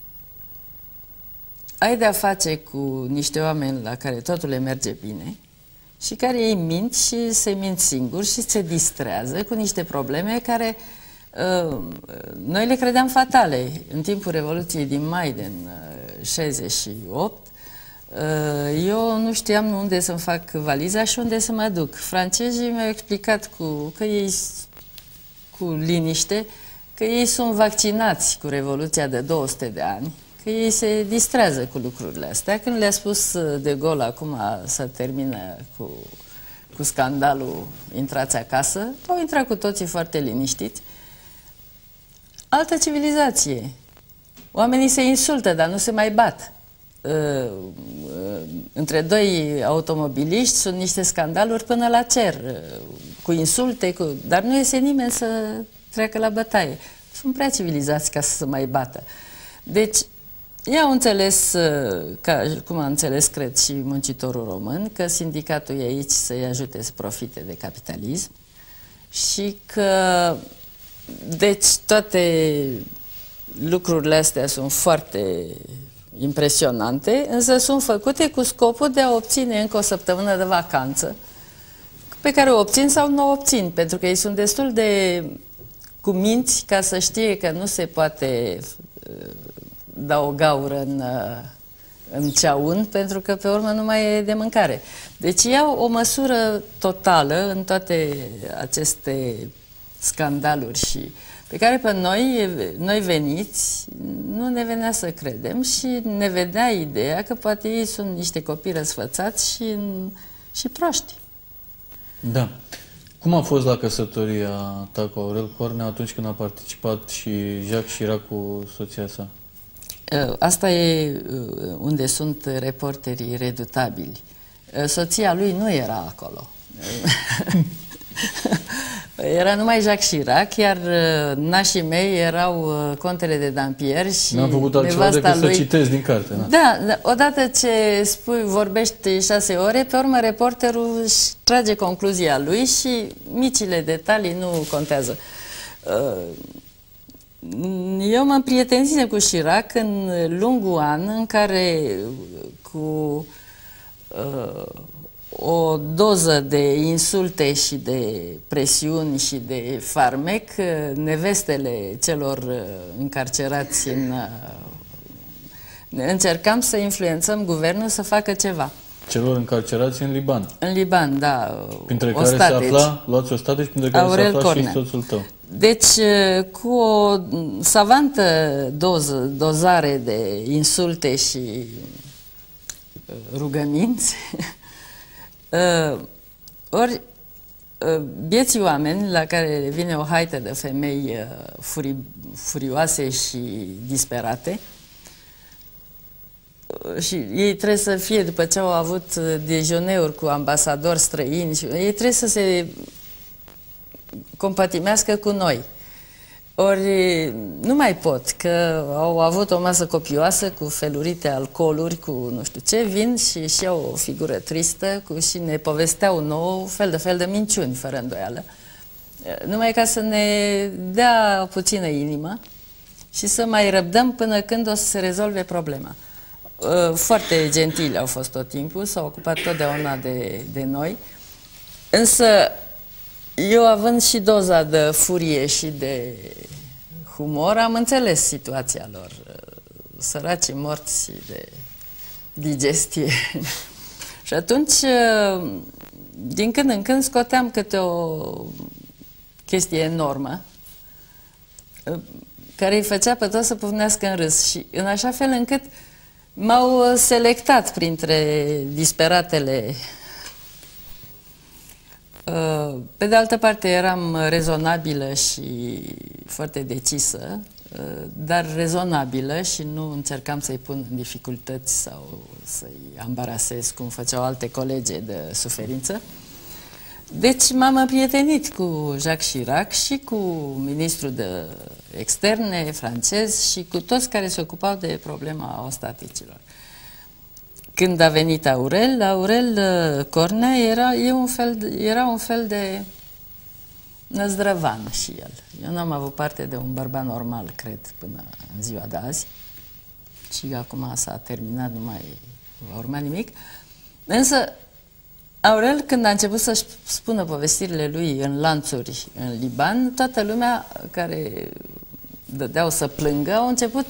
ai de-a face cu niște oameni la care totul le merge bine și care ei mint și se mint singuri și se distrează cu niște probleme care noi le credeam fatale. În timpul Revoluției din mai, din 68, eu nu știam unde să-mi fac valiza și unde să mă duc. Francezii mi-au explicat că ei, cu liniște, că ei sunt vaccinați cu Revoluția de 200 de ani, că ei se distrează cu lucrurile astea. Când le-a spus de Gaulle acum să termină cu scandalul, intrați acasă, au intrat cu toții foarte liniștiți. Altă civilizație. Oamenii se insultă, dar nu se mai bat. Între doi automobiliști sunt niște scandaluri până la cer, cu insulte, dar nu iese nimeni să treacă la bătaie. Sunt prea civilizați ca să se mai bată. Deci, ei au înțeles, cum a înțeles, cred, și muncitorul român, că sindicatul e aici să-i ajute să profite de capitalism și că, deci, toate lucrurile astea sunt foarte impresionante, însă sunt făcute cu scopul de a obține încă o săptămână de vacanță, pe care o obțin sau nu o obțin, pentru că ei sunt destul de cuminți ca să știe că nu se poate da o gaură în ceaun, pentru că pe urmă nu mai e de mâncare. Deci iau o măsură totală în toate aceste scandaluri și pe care pe noi veniți, nu ne venea să credem și ne vedea ideea că poate ei sunt niște copii răsfățați și proști. Da. Cum a fost la căsătoria ta cu Aurel Cornea atunci când a participat și Jacques Chirac cu soția sa? Asta e unde sunt reporterii redutabili. Soția lui nu era acolo. Era numai Jacques Chirac, iar nașii mei erau contele de Dampierre și n-am făcut altceva decât să citesc din carte. Da, odată ce vorbești 6 ore, pe urmă reporterul își trage concluzia lui și micile detalii nu contează. Eu mă împrietenisem cu Chirac în lungul an în care cu o doză de insulte și de presiuni și de farmec, nevestele celor încarcerați încercam să influențăm guvernul să facă ceva. Celor încarcerați în Liban. În Liban, da. Printre care se afla, luați ostateci, printre care Aurel se afla Cornea. și soțul tău. Deci, cu o savantă dozare de insulte și rugăminți, ori bieții oameni la care vine o haită de femei furioase și disperate, și ei trebuie să fie, după ce au avut dejeuneuri cu ambasadori străini, și ei trebuie să se compatimească cu noi. Ori nu mai pot, că au avut o masă copioasă cu felurite alcooluri, cu nu știu ce, vin și iau o figură tristă și ne povesteau nouă fel de minciuni, fără îndoială. Numai ca să ne dea puțină inimă și să mai răbdăm până când o să se rezolve problema. Foarte gentili au fost tot timpul, s-au ocupat totdeauna de noi, însă eu, având și doza de furie și de humor, am înțeles situația lor, săracii morți de digestie. Și atunci, din când în când, scoteam câte o chestie enormă, care îi făcea pe toți să pufnească în râs. Și în așa fel încât m-au selectat printre disperatele. Pe de altă parte, eram rezonabilă și foarte decisă, dar rezonabilă și nu încercam să-i pun în dificultăți sau să-i ambarasez cum făceau alte colege de suferință. Deci m-am împrietenit cu Jacques Chirac și cu ministrul de externe francez și cu toți care se ocupau de problema ostaticilor. Când a venit Aurel Cornea era un fel de năzdrăvan și el. Eu n-am avut parte de un bărbat normal, cred, până în ziua de azi. Și acum s-a terminat, nu mai va urma nimic. Însă Aurel, când a început să-și spună povestirile lui în lanțuri în Liban, toată lumea care dădeau să plângă au început.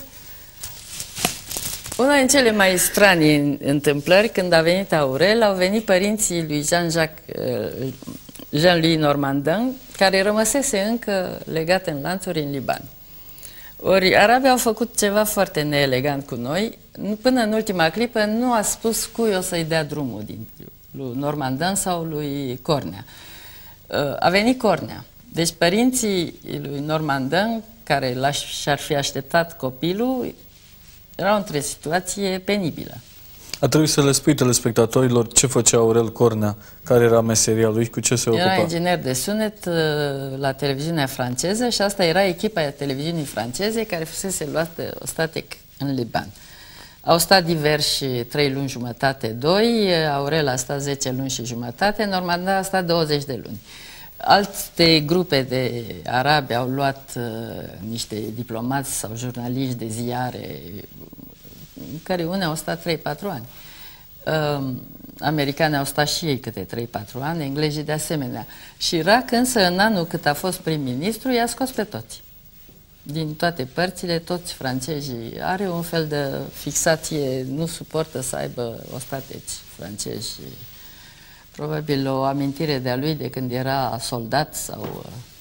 Una din cele mai stranii întâmplări, când a venit Aurel, au venit părinții lui Jean-Louis Normandin, care rămăsese încă legat în lanțuri în Liban. Ori arabii au făcut ceva foarte neelegant cu noi. Până în ultima clipă nu a spus cui o să-i dea drumul, lui Normandin sau lui Cornea. A venit Cornea. Deci părinții lui Normandin, care și-ar fi așteptat copilul, erau într-o situație penibilă. A trebuit să le spui telespectatorilor ce făcea Aurel Cornea, care era meseria lui, cu ce se ocupa. Era inginer de sunet la televiziunea franceză și asta era echipa televiziunii franceze care fusese luată ostatec în Liban. Au stat diversi 3 luni jumătate, 2, Aurel a stat 10 luni și jumătate, Normandin a stat 20 de luni. Alte grupe de arabi au luat niște diplomați sau jurnaliști de ziare, care unii au stat 3-4 ani. Americanii au stat și ei câte 3-4 ani, englezii de asemenea. Chirac însă, în anul cât a fost prim-ministru, i-a scos pe toți. Din toate părțile, toți francezii. Are un fel de fixație, nu suportă să aibă ostateci francezi. Probabil o amintire de-a lui de când era soldat sau...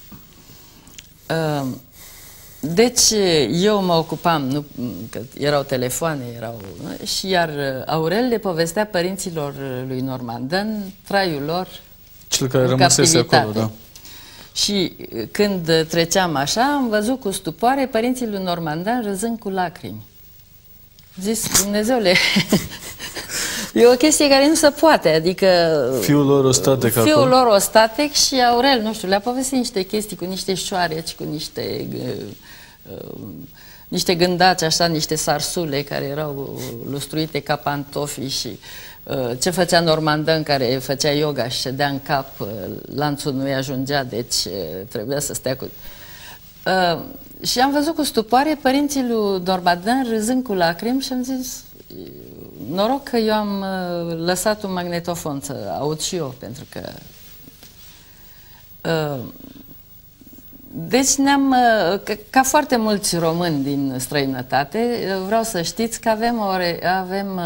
Deci eu mă ocupam, că erau telefoane, și iar Aurel le povestea părinților lui Normandin traiul lor cel care rămăsese acolo, da. Și când treceam așa, am văzut cu stupoare părinții lui Normandin râzând cu lacrimi. Zis, Dumnezeule, E o chestie care nu se poate, adică... Fiul lor Ostatec Fiul acolo. lor Ostatec și Aurel, nu știu, le-a povestit niște chestii cu niște șoareci, cu niște gândaci, așa, niște sarsule care erau lustruite ca pantofi și ce făcea Normandin care făcea yoga și ședea în cap, lanțul nu-i ajungea, deci trebuia să stea cu... Și am văzut cu stupoare părinții lui Normandin râzând cu lacrimi și am zis, noroc că eu am lăsat un magnetofon să aud și eu, pentru că... Deci ne-am, ca foarte mulți români din străinătate, vreau să știți că avem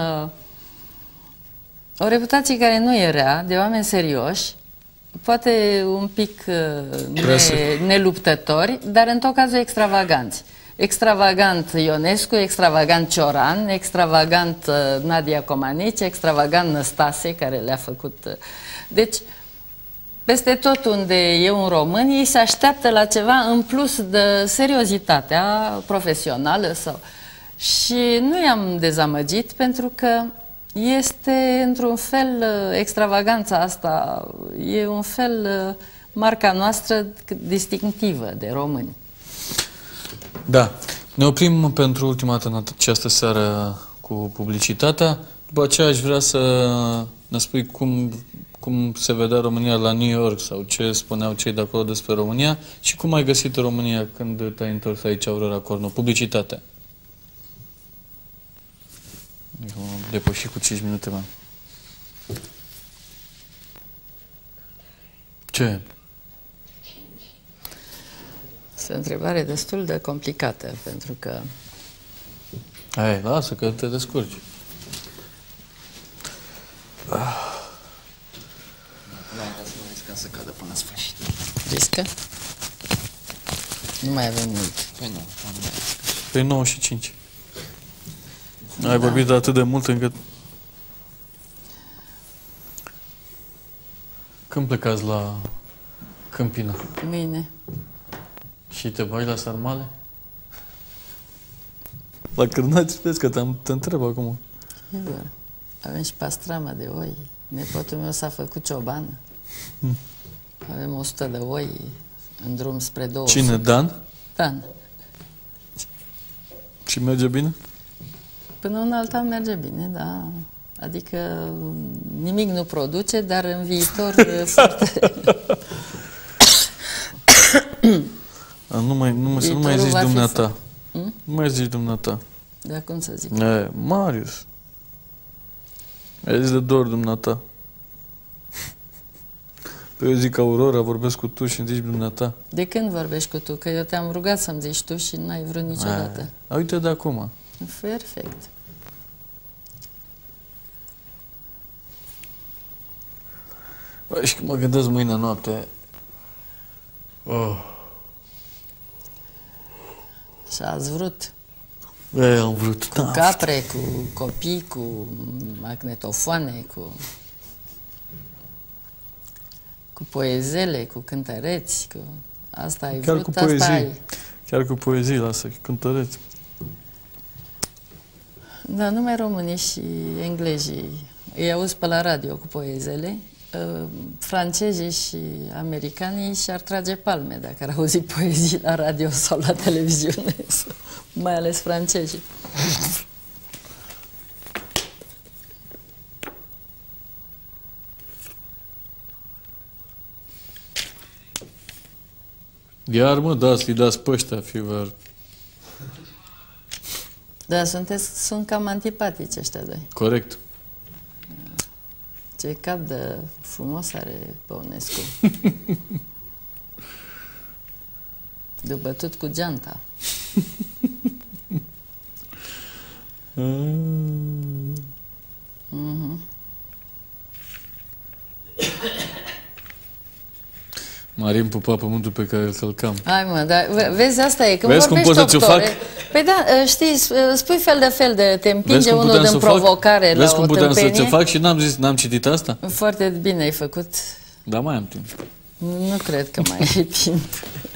o reputație care nu e rea, de oameni serioși, poate un pic neluptători, dar în tot cazul extravaganți. Extravagant Ionescu, extravagant Cioran, extravagant Nadia Comanici, extravagant Năstase, care le-a făcut... Deci, peste tot unde e un român, ei se așteaptă la ceva în plus de seriozitatea profesională sau... Și nu i-am dezamăgit pentru că este, într-un fel, extravaganța asta, e un fel marca noastră distinctivă de români. Da. Ne oprim pentru ultima dată în această seară cu publicitatea. După aceea aș vrea să ne spui cum se vedea România la New York sau ce spuneau cei de acolo despre România și cum ai găsit România când te-ai întors aici, Aurora Cornu. Publicitatea. Eu am depășit cu 5 minute, mă. Ce? Este o întrebare destul de complicată, pentru că... Hai, lasă că te descurci. Da, să nu riscăm să cadă până la sfârșit. Riscă? Nu mai avem mult. Păi nu, am mai riscă. Pe 9 și 5. Ai vorbit de atât de mult încât... Când plecați la Câmpina? Mâine. Și te bagi la sarmale? La cârnați, vezi că te întreb acum. Sigur. Avem și pastramă de oi. Nepotul meu s-a făcut cioban. Avem 100 de oi în drum spre 200. Cine? Dan? Dan. Și merge bine? Până în alta merge bine, da. Adică nimic nu produce, dar în viitor foarte... Nu mai zici dumneata. Nu mai zici dumneata. Dar cum să zic? Marius. Ai zis de două ori dumneata. Eu zic Aurora, vorbesc cu tu și îmi zici dumneata. De când vorbești cu tu? Că eu te-am rugat să-mi zici tu și n-ai vrut niciodată. Uite de acum. Perfect. Bă, și mă gândesc mâine noapte. Și ați vrut. Am vrut. Cu capre, cu copii, cu magnetofoane, cu poezele, cu cântăreți, cu... Asta ai chiar vrut, cu asta poezii. ai. Chiar cu poezii, lasă, cântăreți. Da, numai românii și englezii îi auzi pe la radio cu poezele. Francezii și americanii și-ar trage palme dacă ar auzi poezii la radio sau la televiziune, mai ales francezii. Iar mă, dați-i dați pe ăștia, fiver. Da, sunt cam antipatici ăștia doi. Corect. Ce cap de frumos are Păunescu. De bătut cu geanta. Marin pupa pământul pe care îl călcam. Hai mă, dar vezi, asta e, când vezi vorbești cum pot să ți-o fac? Păi da, știi, spui fel de te împinge unul din provocare la vezi cum o puteam tâmpenie? să ți-o fac și n-am citit asta? Foarte bine ai făcut. Da, mai am timp. Nu cred că mai ai timp.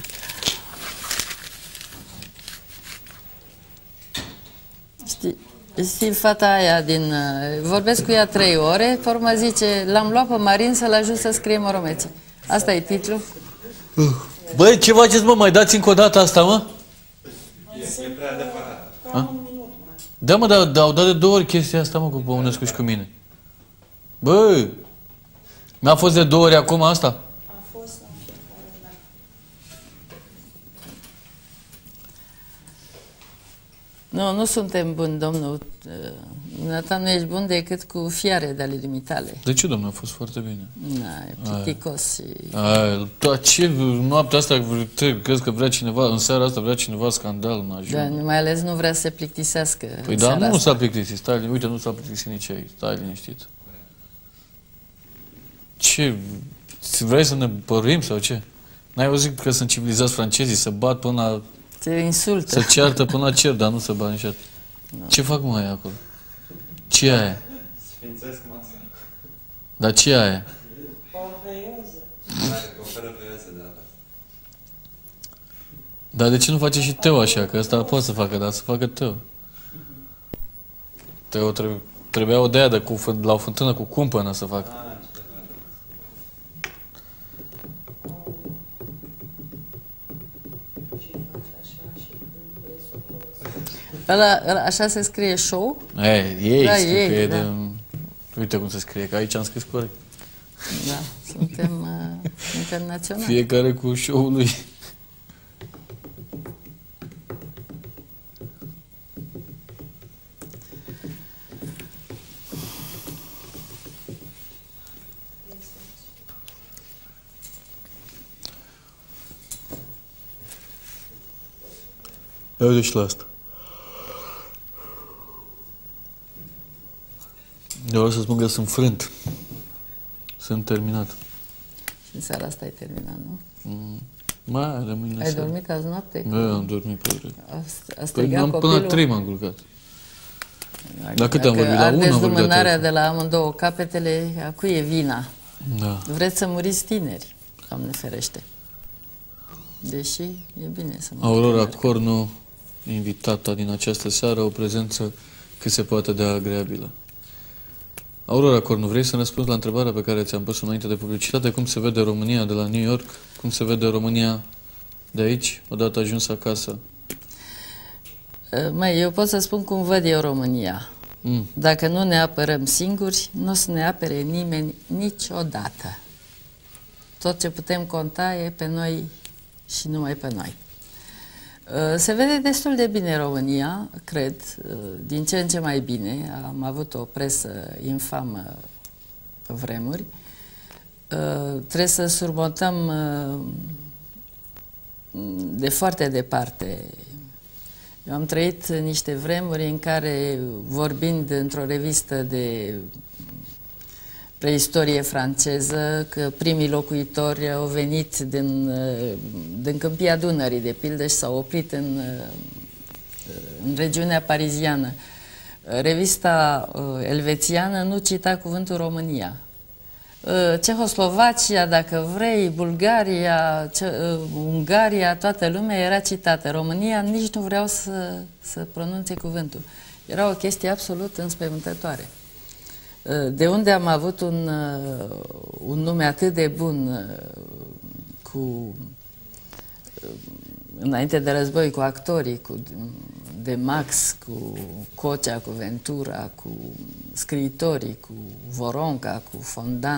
Știi, Știi, fata aia din... Vorbesc cu ea 3 ore, pe urmă zice, l-am luat pe Marin să-l ajut să scrie moromeții. Asta e titlul. Băi, ce faceți, mă? Mai dați încă o dată asta, mă? E prea adevărat. Da, mă, dar au dat de 2 ori chestia asta, mă, cu Păunescu și cu mine. Bă, mi-a fost de 2 ori acum asta? A fost la fiecare, da. Nu suntem buni, domnul. Dumneata nu ești bun decât cu fiare de-ale dumitale. De ce, domnule? A fost foarte bine. Na, e piticos și... Dar ce, noaptea asta, crezi că vrea cineva, în seara asta vrea cineva scandal în ajung? Da, mai ales nu vrea să se plictisească. Păi da, nu s-a plictisit, stai, uite, nu s-a plictisit nici aici, stai liniștit. Ce, vrei să ne păruim sau ce? N-ai auzit că sunt civilizați francezii, să bat până la... Te insultă. Să ceartă până la cer, dar nu să bat niciodată. Ce fac, mă, aia acolo? Ce e aia? Sfințesc masa. Dar ce e aia? O veioză. Dacă oferă veioză de asta. Dar de ce nu face și Teo așa? Că ăsta poate să facă, dar să facă Teo. Teo trebuia o de-aia la o fântână cu cumpănă să facă. Așa se scrie show? Ei, Da, știu ei, că e da. de... Uite cum se scrie, că aici am scris corect. Da, suntem internaționali. Fiecare cu show-ul lui. Ia uite și la asta. Eu vreau să spun că sunt frânt. Sunt terminat. Și în seara asta ai terminat, nu? Mai de mâine Ai seara. dormit azi noapte? Da, am dormit pe ore. A Păi strigat până copilul? la 3 m-am culcat. La cât am vorbit? La 1 am ardeți vorbit. lumânarea de la amândouă capetele, a cui e vina? Da. Vreți să muriți tineri, Doamne ferește. Deși e bine să mă Aurora Cornu, invitata din această seară, o prezență cât se poate de agreabilă. Aurora Cornu, vrei să răspunzi la întrebarea pe care ți-am pus înainte de publicitate? Cum se vede România de la New York? Cum se vede România de aici, odată ajuns acasă? Măi, eu pot să spun cum văd eu România. Dacă nu ne apărăm singuri, nu o să ne apere nimeni niciodată. Tot ce putem conta e pe noi și numai pe noi. Se vede destul de bine România, cred, din ce în ce mai bine. Am avut o presă infamă pe vremuri. Trebuie să surmontăm de foarte departe. Eu am trăit niște vremuri în care, vorbind într-o revistă de preistorie franceză, că primii locuitori au venit din Câmpia Dunării, de pildă, și s-au oprit în regiunea pariziană. Revista elvețiană nu cita cuvântul România. Cehoslovacia, dacă vrei, Bulgaria, Ungaria, toată lumea era citată. România nici nu vreau să pronunțe cuvântul. Era o chestie absolut înspăimântătoare. De unde am avut un nume atât de bun înainte de război, cu actorii, de Max, cu Cocea, cu Ventura, cu scriitorii, cu Voronca, cu Fondan,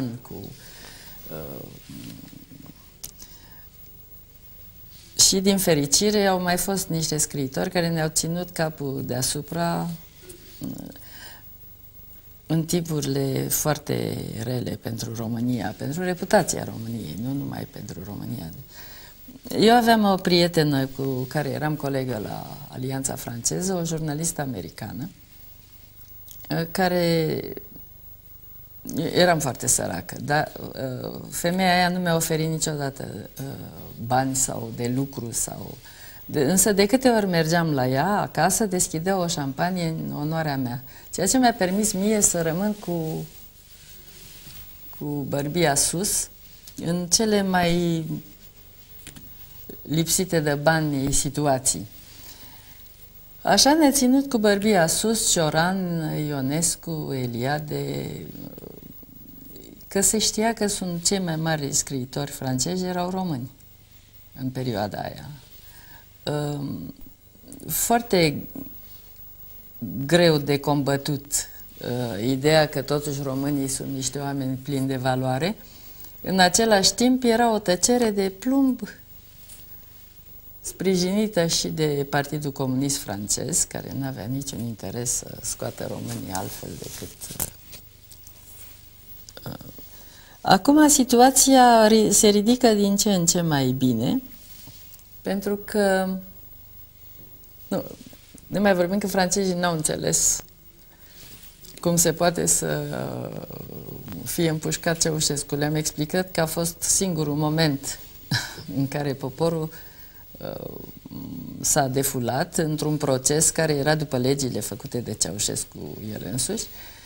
și din fericire au mai fost niște scriitori care ne-au ținut capul deasupra în timpurile foarte rele pentru România, pentru reputația României, nu numai pentru România. Eu aveam o prietenă cu care eram colegă la Alianța Franceză, o jurnalistă americană, care eram foarte săracă, dar femeia aia nu mi-a oferit niciodată bani sau de lucru însă de câte ori mergeam la ea acasă, deschidea o șampanie în onoarea mea, ceea ce mi-a permis mie să rămân cu bărbia sus în cele mai lipsite de bani situații. Așa ne-a ținut cu bărbia sus Cioran, Ionescu, Eliade, că se știa că sunt cei mai mari scriitori francezi, erau români în perioada aia. Foarte greu de combătut ideea că totuși românii sunt niște oameni plini de valoare. În același timp era o tăcere de plumb sprijinită și de Partidul Comunist francez, care nu avea niciun interes să scoată românii altfel decât... Acum situația se ridică din ce în ce mai bine, pentru că... Nu mai vorbim că francezii n-au înțeles cum se poate să fie împușcat Ceaușescu. Le-am explicat că a fost singurul moment în care poporul s-a defulat într-un proces care era după legile făcute de Ceaușescu el însuși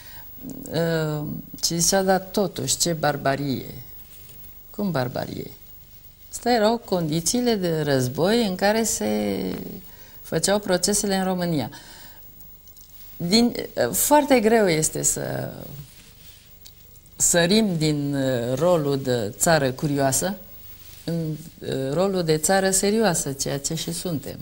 și zicea, dar totuși, ce barbarie! Cum barbarie? Astea erau condițiile de război în care se făceau procesele în România. Foarte greu este să sărim din rolul de țară curioasă în rolul de țară serioasă, ceea ce și suntem.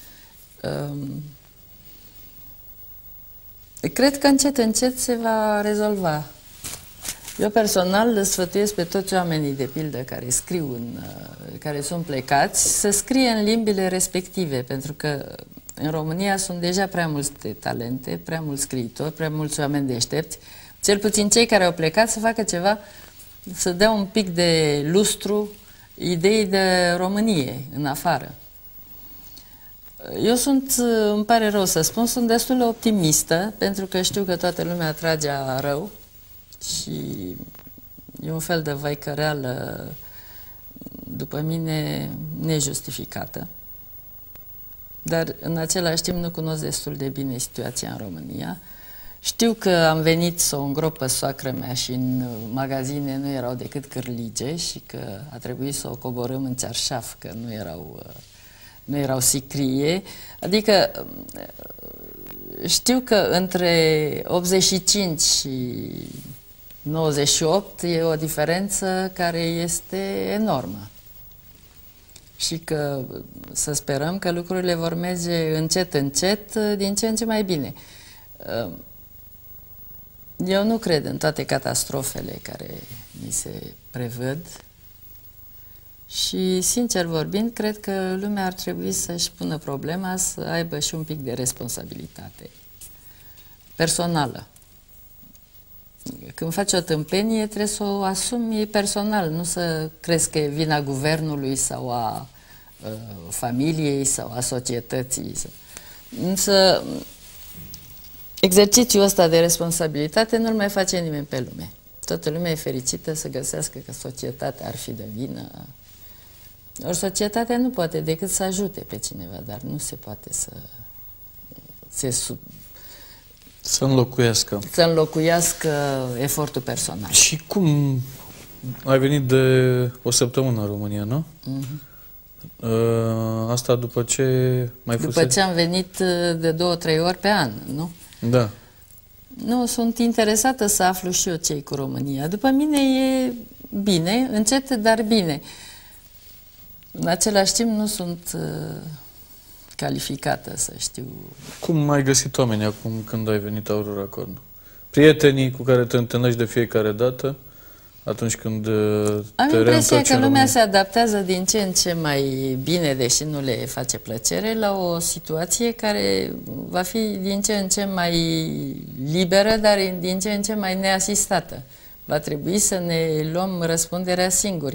Cred că încet, încet se va rezolva. Eu personal le sfătuiesc pe toți oamenii, de pildă, care scriu, care sunt plecați, să scrie în limbile respective, pentru că în România sunt deja prea multe talente, prea mulți scriitori, prea mulți oameni deștepți, cel puțin cei care au plecat să facă ceva, să dea un pic de lustru ideii de Românie în afară. Eu sunt, îmi pare rău să spun, sunt destul de optimistă, pentru că știu că toată lumea trage a rău și e un fel de vaicăreală, după mine, nejustificată. Dar în același timp nu cunosc destul de bine situația în România. Știu că am venit să o îngrop pe soacră mea și în magazine nu erau decât cârlige și că a trebuit să o coborâm în cearșaf, că nu erau sicrie. Adică știu că între 85 și 98 e o diferență care este enormă. Și că să sperăm că lucrurile vor merge încet, încet, din ce în ce mai bine. Eu nu cred în toate catastrofele care mi se prevăd și, sincer vorbind, cred că lumea ar trebui să-și pună problema să aibă și un pic de responsabilitate personală. Când faci o tâmpenie, trebuie să o asumi personal, nu să crezi că e vina guvernului sau a familiei sau a societății. Însă, exercițiul ăsta de responsabilitate nu-l mai face nimeni pe lume. Toată lumea e fericită să găsească că societatea ar fi de vină. Ori societatea nu poate decât să ajute pe cineva, dar nu se poate să înlocuiască efortul personal. Și cum ai venit de o săptămână în România, nu? Asta după ce mai fusese? După ce am venit de 2-3 ori pe an, nu? Da. Nu, sunt interesată să aflu și eu ce-i cu România. După mine e bine, încet, dar bine. În același timp nu sunt calificată să știu. Cum ai găsit oamenii acum când ai venit Aurora Cornu? Prietenii cu care te întâlnești de fiecare dată atunci când am te impresia că lumea România? se adaptează din ce în ce mai bine, deși nu le face plăcere, la o situație care va fi din ce în ce mai liberă, dar din ce în ce mai neasistată. Va trebui să ne luăm răspunderea singuri.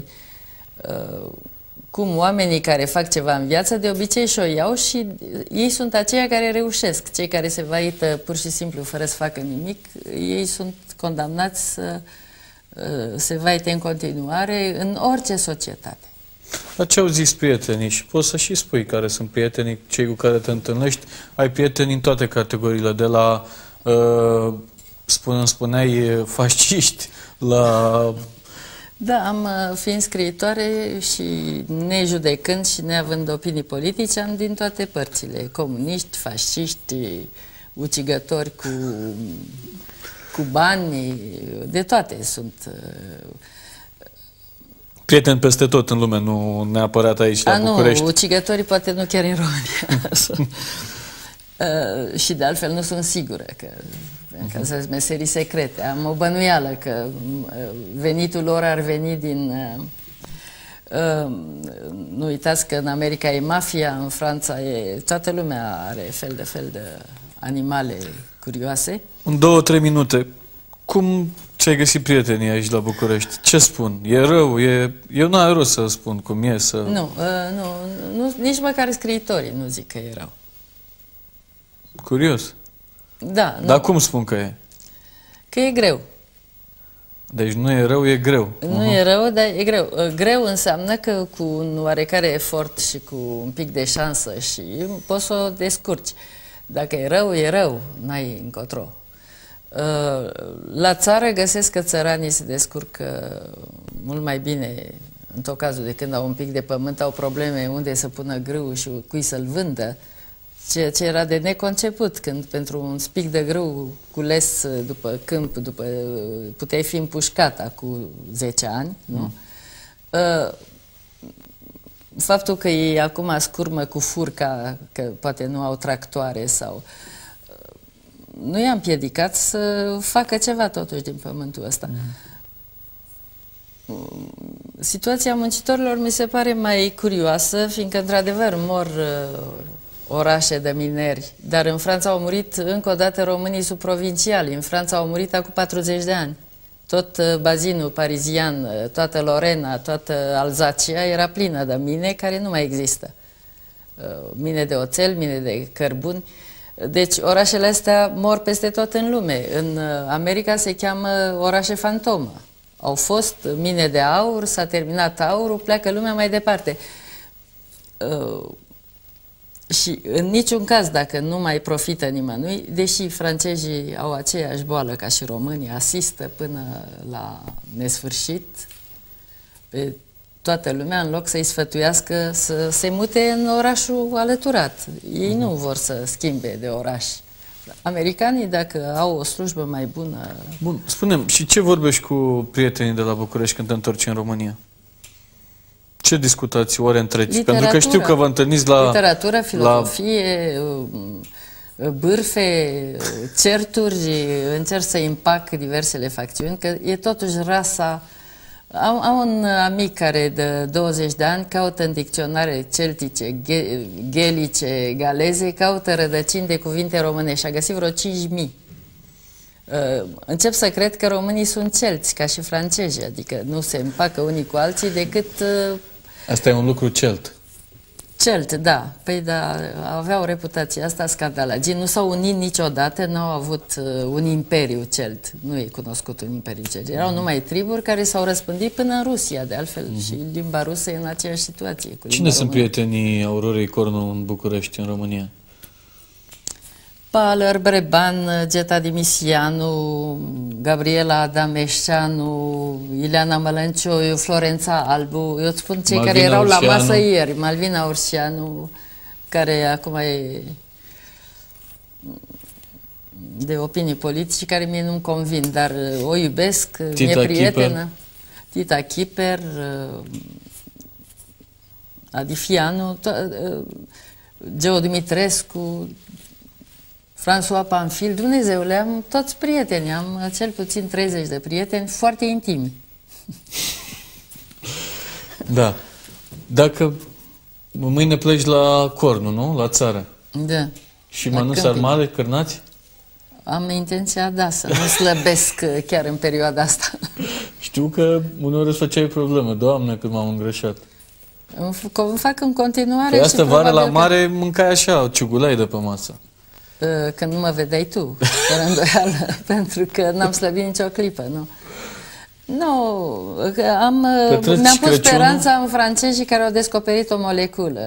Cum oamenii care fac ceva în viață, de obicei și-o iau și ei sunt aceia care reușesc. Cei care se vaită pur și simplu fără să facă nimic, ei sunt condamnați să se vaite în continuare în orice societate. Dar ce au zis prietenii? Și poți să și spui care sunt prietenii, cei cu care te întâlnești. Ai prieteni în toate categoriile, de la, spuneai, fasciști, la Da, fiind scriitoare și nejudecând și neavând opinii politice, am din toate părțile. Comuniști, fasciști, ucigători cu bani, de toate sunt. Prieteni peste tot în lume, nu neapărat aici la București. Nu, ucigătorii poate nu chiar în România. Și de altfel nu sunt sigură că ca să meserii secrete. Am o bănuială că venitul lor ar veni din... nu uitați că în America e mafia, în Franța e... Toată lumea are fel de animale curioase. În 2-3 minute, cum ți-ai găsit prietenii aici la București? Ce spun? E rău? Eu n-am rost să spun cum e să... Nu, nici măcar scriitorii nu zic că e rău. Curios. Da. Dar cum spun că e? Că e greu. Deci nu e rău, e greu. Nu e rău, dar e greu. Greu înseamnă că cu un oarecare efort și cu un pic de șansă și poți să o descurci. Dacă e rău, n-ai încotro. La țară găsesc că țăranii se descurcă mult mai bine în tot cazul de când au un pic de pământ, au probleme unde să pună grâu și cui să-l vândă. Ceea ce era de neconceput, când pentru un spic de grâu cules după câmp, puteai fi împușcat acum 10 ani, nu? Faptul că ei acum scurmă cu furca, că poate nu au tractoare sau... nu i-a împiedicat să facă ceva totuși din pământul ăsta. Situația muncitorilor mi se pare mai curioasă, fiindcă într-adevăr mor orașe de mineri, dar în Franța au murit încă o dată românii subprovinciali. În Franța au murit acum 40 de ani. Tot bazinul parizian, toată Lorena, toată Alzacia era plină de mine care nu mai există. Mine de oțel, mine de cărbuni. Deci orașele astea mor peste tot în lume. În America se cheamă orașe fantomă. Au fost mine de aur, s-a terminat aurul, pleacă lumea mai departe. Și în niciun caz, dacă nu mai profită nimănui, deși francezii au aceeași boală ca și românii, asistă până la nesfârșit pe toată lumea, în loc să-i sfătuiască să se mute în orașul alăturat. Ei nu vor să schimbe de oraș. Americanii, dacă au o slujbă mai bună... Bun, spune-mi, și ce vorbești cu prietenii de la București când te întorci în România? Ce discutați ore întregi? Pentru că știu că vă întâlniți la... Literatură, filozofie, bârfe, certuri, încerc să împac diversele facțiuni, că e totuși rasa... Am un amic care de 20 de ani caută în dicționare celtice, ghelice, galeze, caută rădăcini de cuvinte românești și a găsit vreo 5.000. Încep să cred că românii sunt celți, ca și francezii, adică nu se împacă unii cu alții decât... Asta e un lucru celt. Celt, da. Păi da, aveau reputația asta scandalagii. Nu s-au unit niciodată, nu au avut un imperiu celt. Nu e cunoscut un imperiu celt. Erau numai triburi care s-au răspândit până în Rusia, de altfel. Și limba rusă e în aceeași situație cu Cine sunt prietenii Aurorei Cornu în București, în România? Paler, Breban, Geta Dimisianu, Gabriela Adameșceanu, Ileana Mălăncioiu, Florența Albu, eu îți spun cei Malvina care erau Urșianu. la masă ieri, Malvina Urșianu, care acum e de opinii politice, care mie nu-mi convin, dar o iubesc, Tita mi-e prietenă. Chiper. Tita Chiper, Adifianu, Geo Dumitrescu, François Panfil, Dumnezeule, am toți prieteni, am cel puțin 30 de prieteni foarte intimi. Da. Dacă mâine pleci la Cornu, nu? La țară. Da. Și La mănânci camping. sarmale, cârnați? Am intenția, da, să nu slăbesc chiar în perioada asta. Știu că uneori îți făceai probleme. Doamne, cât m-am îngrășat. Îmi fac în continuare. Păi asta și vară la probabil că- mare mâncai așa, ciugulai de pe masă. Când nu mă vedeai tu, fără îndoială, pentru că n-am slăbit nicio clipă, nu? Nu, că Petreci mi-am pus Crăciunul? speranța în francezii care au descoperit o moleculă.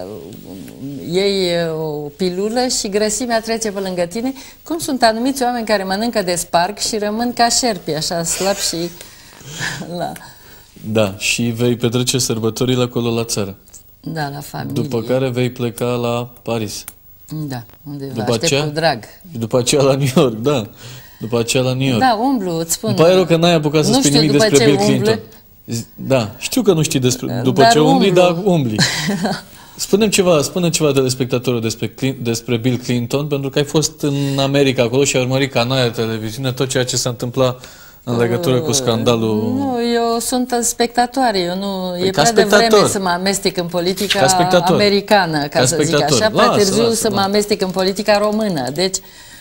Iei o pilulă și grăsimea trece pe lângă tine. Cum sunt anumiți oameni care mănâncă de sparg și rămân ca șerpi, așa slab și... Da, și vei petrece sărbătorile acolo la țară. Da, la familie. După care vei pleca la Paris. Da, unde vă După aștept aceea? cu drag. Și după aceea la New York, da. După aceea la New York. Da, umblu, îți spun. Îmi pare rău că n-ai apucat să Nu spui știu nimic după despre ce Bill Clinton. umble. Da, știu că nu știi după Dar ce umbli, umblu. dar umbli. Spune ceva telespectatorul despre Bill Clinton, pentru că ai fost în America acolo și ai urmărit canale de televiziune tot ceea ce s-a întâmplat în legătură cu scandalul. Nu, eu sunt spectatoare, eu nu... Păi e ca prea devreme spectator. să mă amestec în politica Ca spectator. americană, ca să zic spectator. așa, prea Lasă, târziu lasă, să mă da. amestec în politica română. Deci,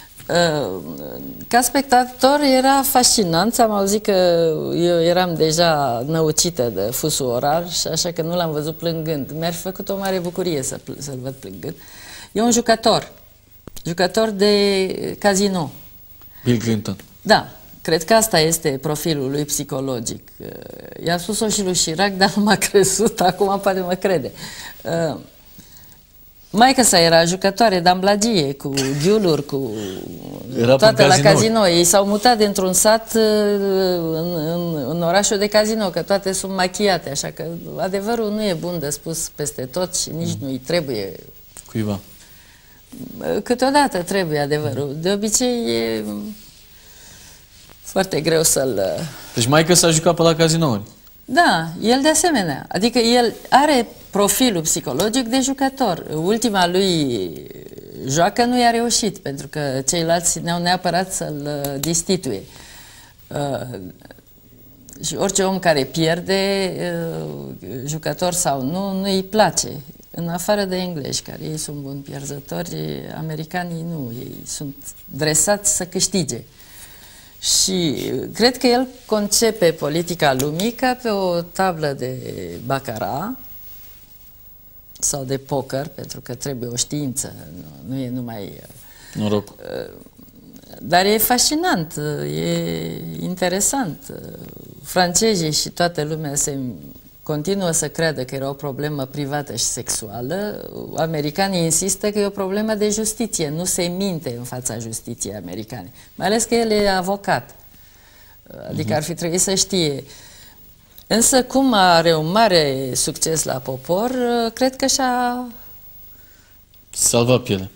ca spectator era fascinant, ți-am auzit că eu eram deja năucită de fusul orar și așa că nu l-am văzut plângând. Mi-ar fi făcut o mare bucurie să-l văd plângând. E un jucător de casino. Bill Clinton. Da, cred că asta este profilul lui psihologic. I-a spus-o și lui Chirac, dar nu m-a crezut, acum poate mă crede. Maică-sa era jucătoare de amblagie, cu ghiuluri, cu Era toate pe la casinouri. casino. Ei s-au mutat dintr-un sat în orașul de casino, că toate sunt machiate, așa că adevărul nu e bun de spus peste tot și nici nu-i trebuie. Cuiva. Câteodată trebuie adevărul. De obicei e foarte greu să-l... Deci maică s-a jucat pe la cazinouri. Da, el de asemenea. Adică el are profilul psihologic de jucător. Ultima lui joacă nu i-a reușit, pentru că ceilalți ne-au neapărat să-l destituie. Și orice om care pierde, jucător sau nu, nu îi place. În afară de englezi, care ei sunt buni pierzători, americanii nu, ei sunt dresați să câștige. Și cred că el concepe politica lumii ca pe o tablă de baccarat sau de poker, pentru că trebuie o știință, nu e numai... Noroc. Dar e fascinant, e interesant. Francezii și toată lumea continuă să creadă că era o problemă privată și sexuală. Americanii insistă că e o problemă de justiție. Nu se minte în fața justiției americane. Mai ales că el e avocat. Adică ar fi trebuit să știe. Însă cum are un mare succes la popor, cred că și-a... Salva piele.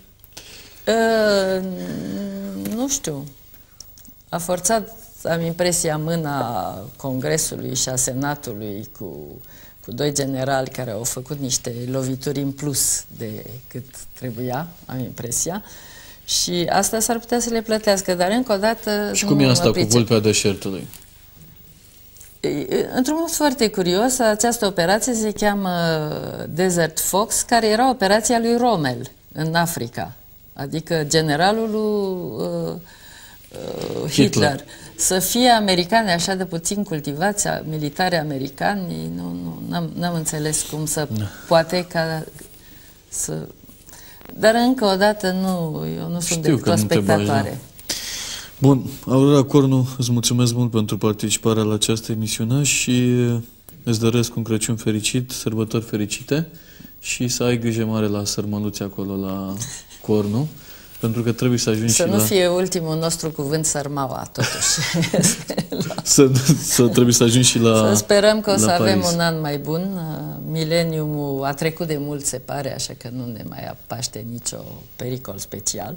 Nu știu. A forțat, am impresia, mâna Congresului și a Senatului cu doi generali care au făcut niște lovituri în plus de cât trebuia, am impresia. Și asta s-ar putea să le plătească, dar încă o dată... Și cum e asta cu vulpea deșertului? Într-un mod foarte curios, această operație se cheamă Desert Fox, care era operația lui Rommel în Africa, adică generalul lui Hitler. Să fie americani așa de puțin cultivați, militari americani, n-am înțeles cum să poate ca să... Dar încă o dată eu nu sunt decât o spectatoare. Bun, Aurora Cornu, îți mulțumesc mult pentru participarea la această emisiune și îți doresc un Crăciun fericit, sărbători fericite și să ai grijă mare la sărmăluți acolo la Cornu, pentru că trebuie să ajungi să nu fie ultimul nostru cuvânt sărmaua, totuși. Trebuie să ajungi și la Să sperăm că o să avem Paris. un an mai bun. Mileniumul a trecut de mult, se pare, așa că nu ne mai apaște nicio pericol special.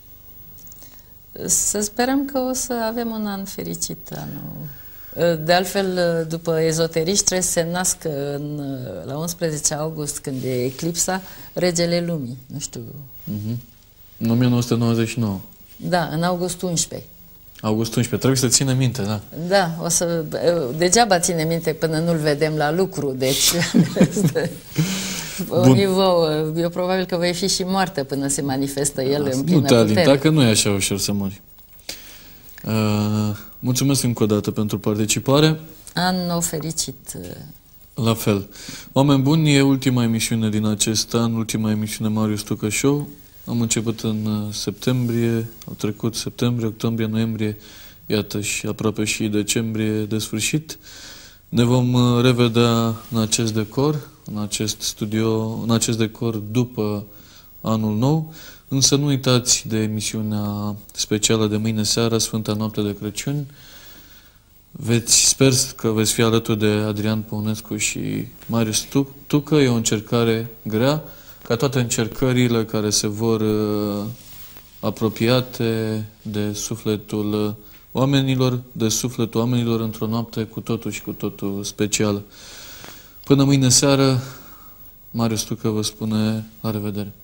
Să sperăm că o să avem un an fericit anul. De altfel, după ezoteriști, trebuie să se nască la 11 august, când e eclipsa, regele lumii. Nu știu. În 1999. Da, în august 11. August 11. Trebuie să țină minte, da. Da, degeaba ține minte până nu-l vedem la lucru, deci... Eu probabil că voi fi și moartă până se manifestă el în plină putere. Nu te alinta, că nu e așa ușor să mori. Mulțumesc încă o dată pentru participare. An nou fericit. La fel. Oameni buni, e ultima emisiune din acest an, ultima emisiune Marius Tucă Show. Am început în septembrie, au trecut septembrie, octombrie, noiembrie, iată și aproape și decembrie de sfârșit. Ne vom revedea în acest decor, în acest studio, în acest decor după anul nou, însă nu uitați de emisiunea specială de mâine seară, Sfânta Noapte de Crăciun. Sper că veți fi alături de Adrian Păunescu și Marius Tucă. E o încercare grea, ca toate încercările care se vor apropiate de sufletul oamenilor, într-o noapte cu totul și cu totul specială. Până mâine seară, Marius Tucă vă spune la revedere.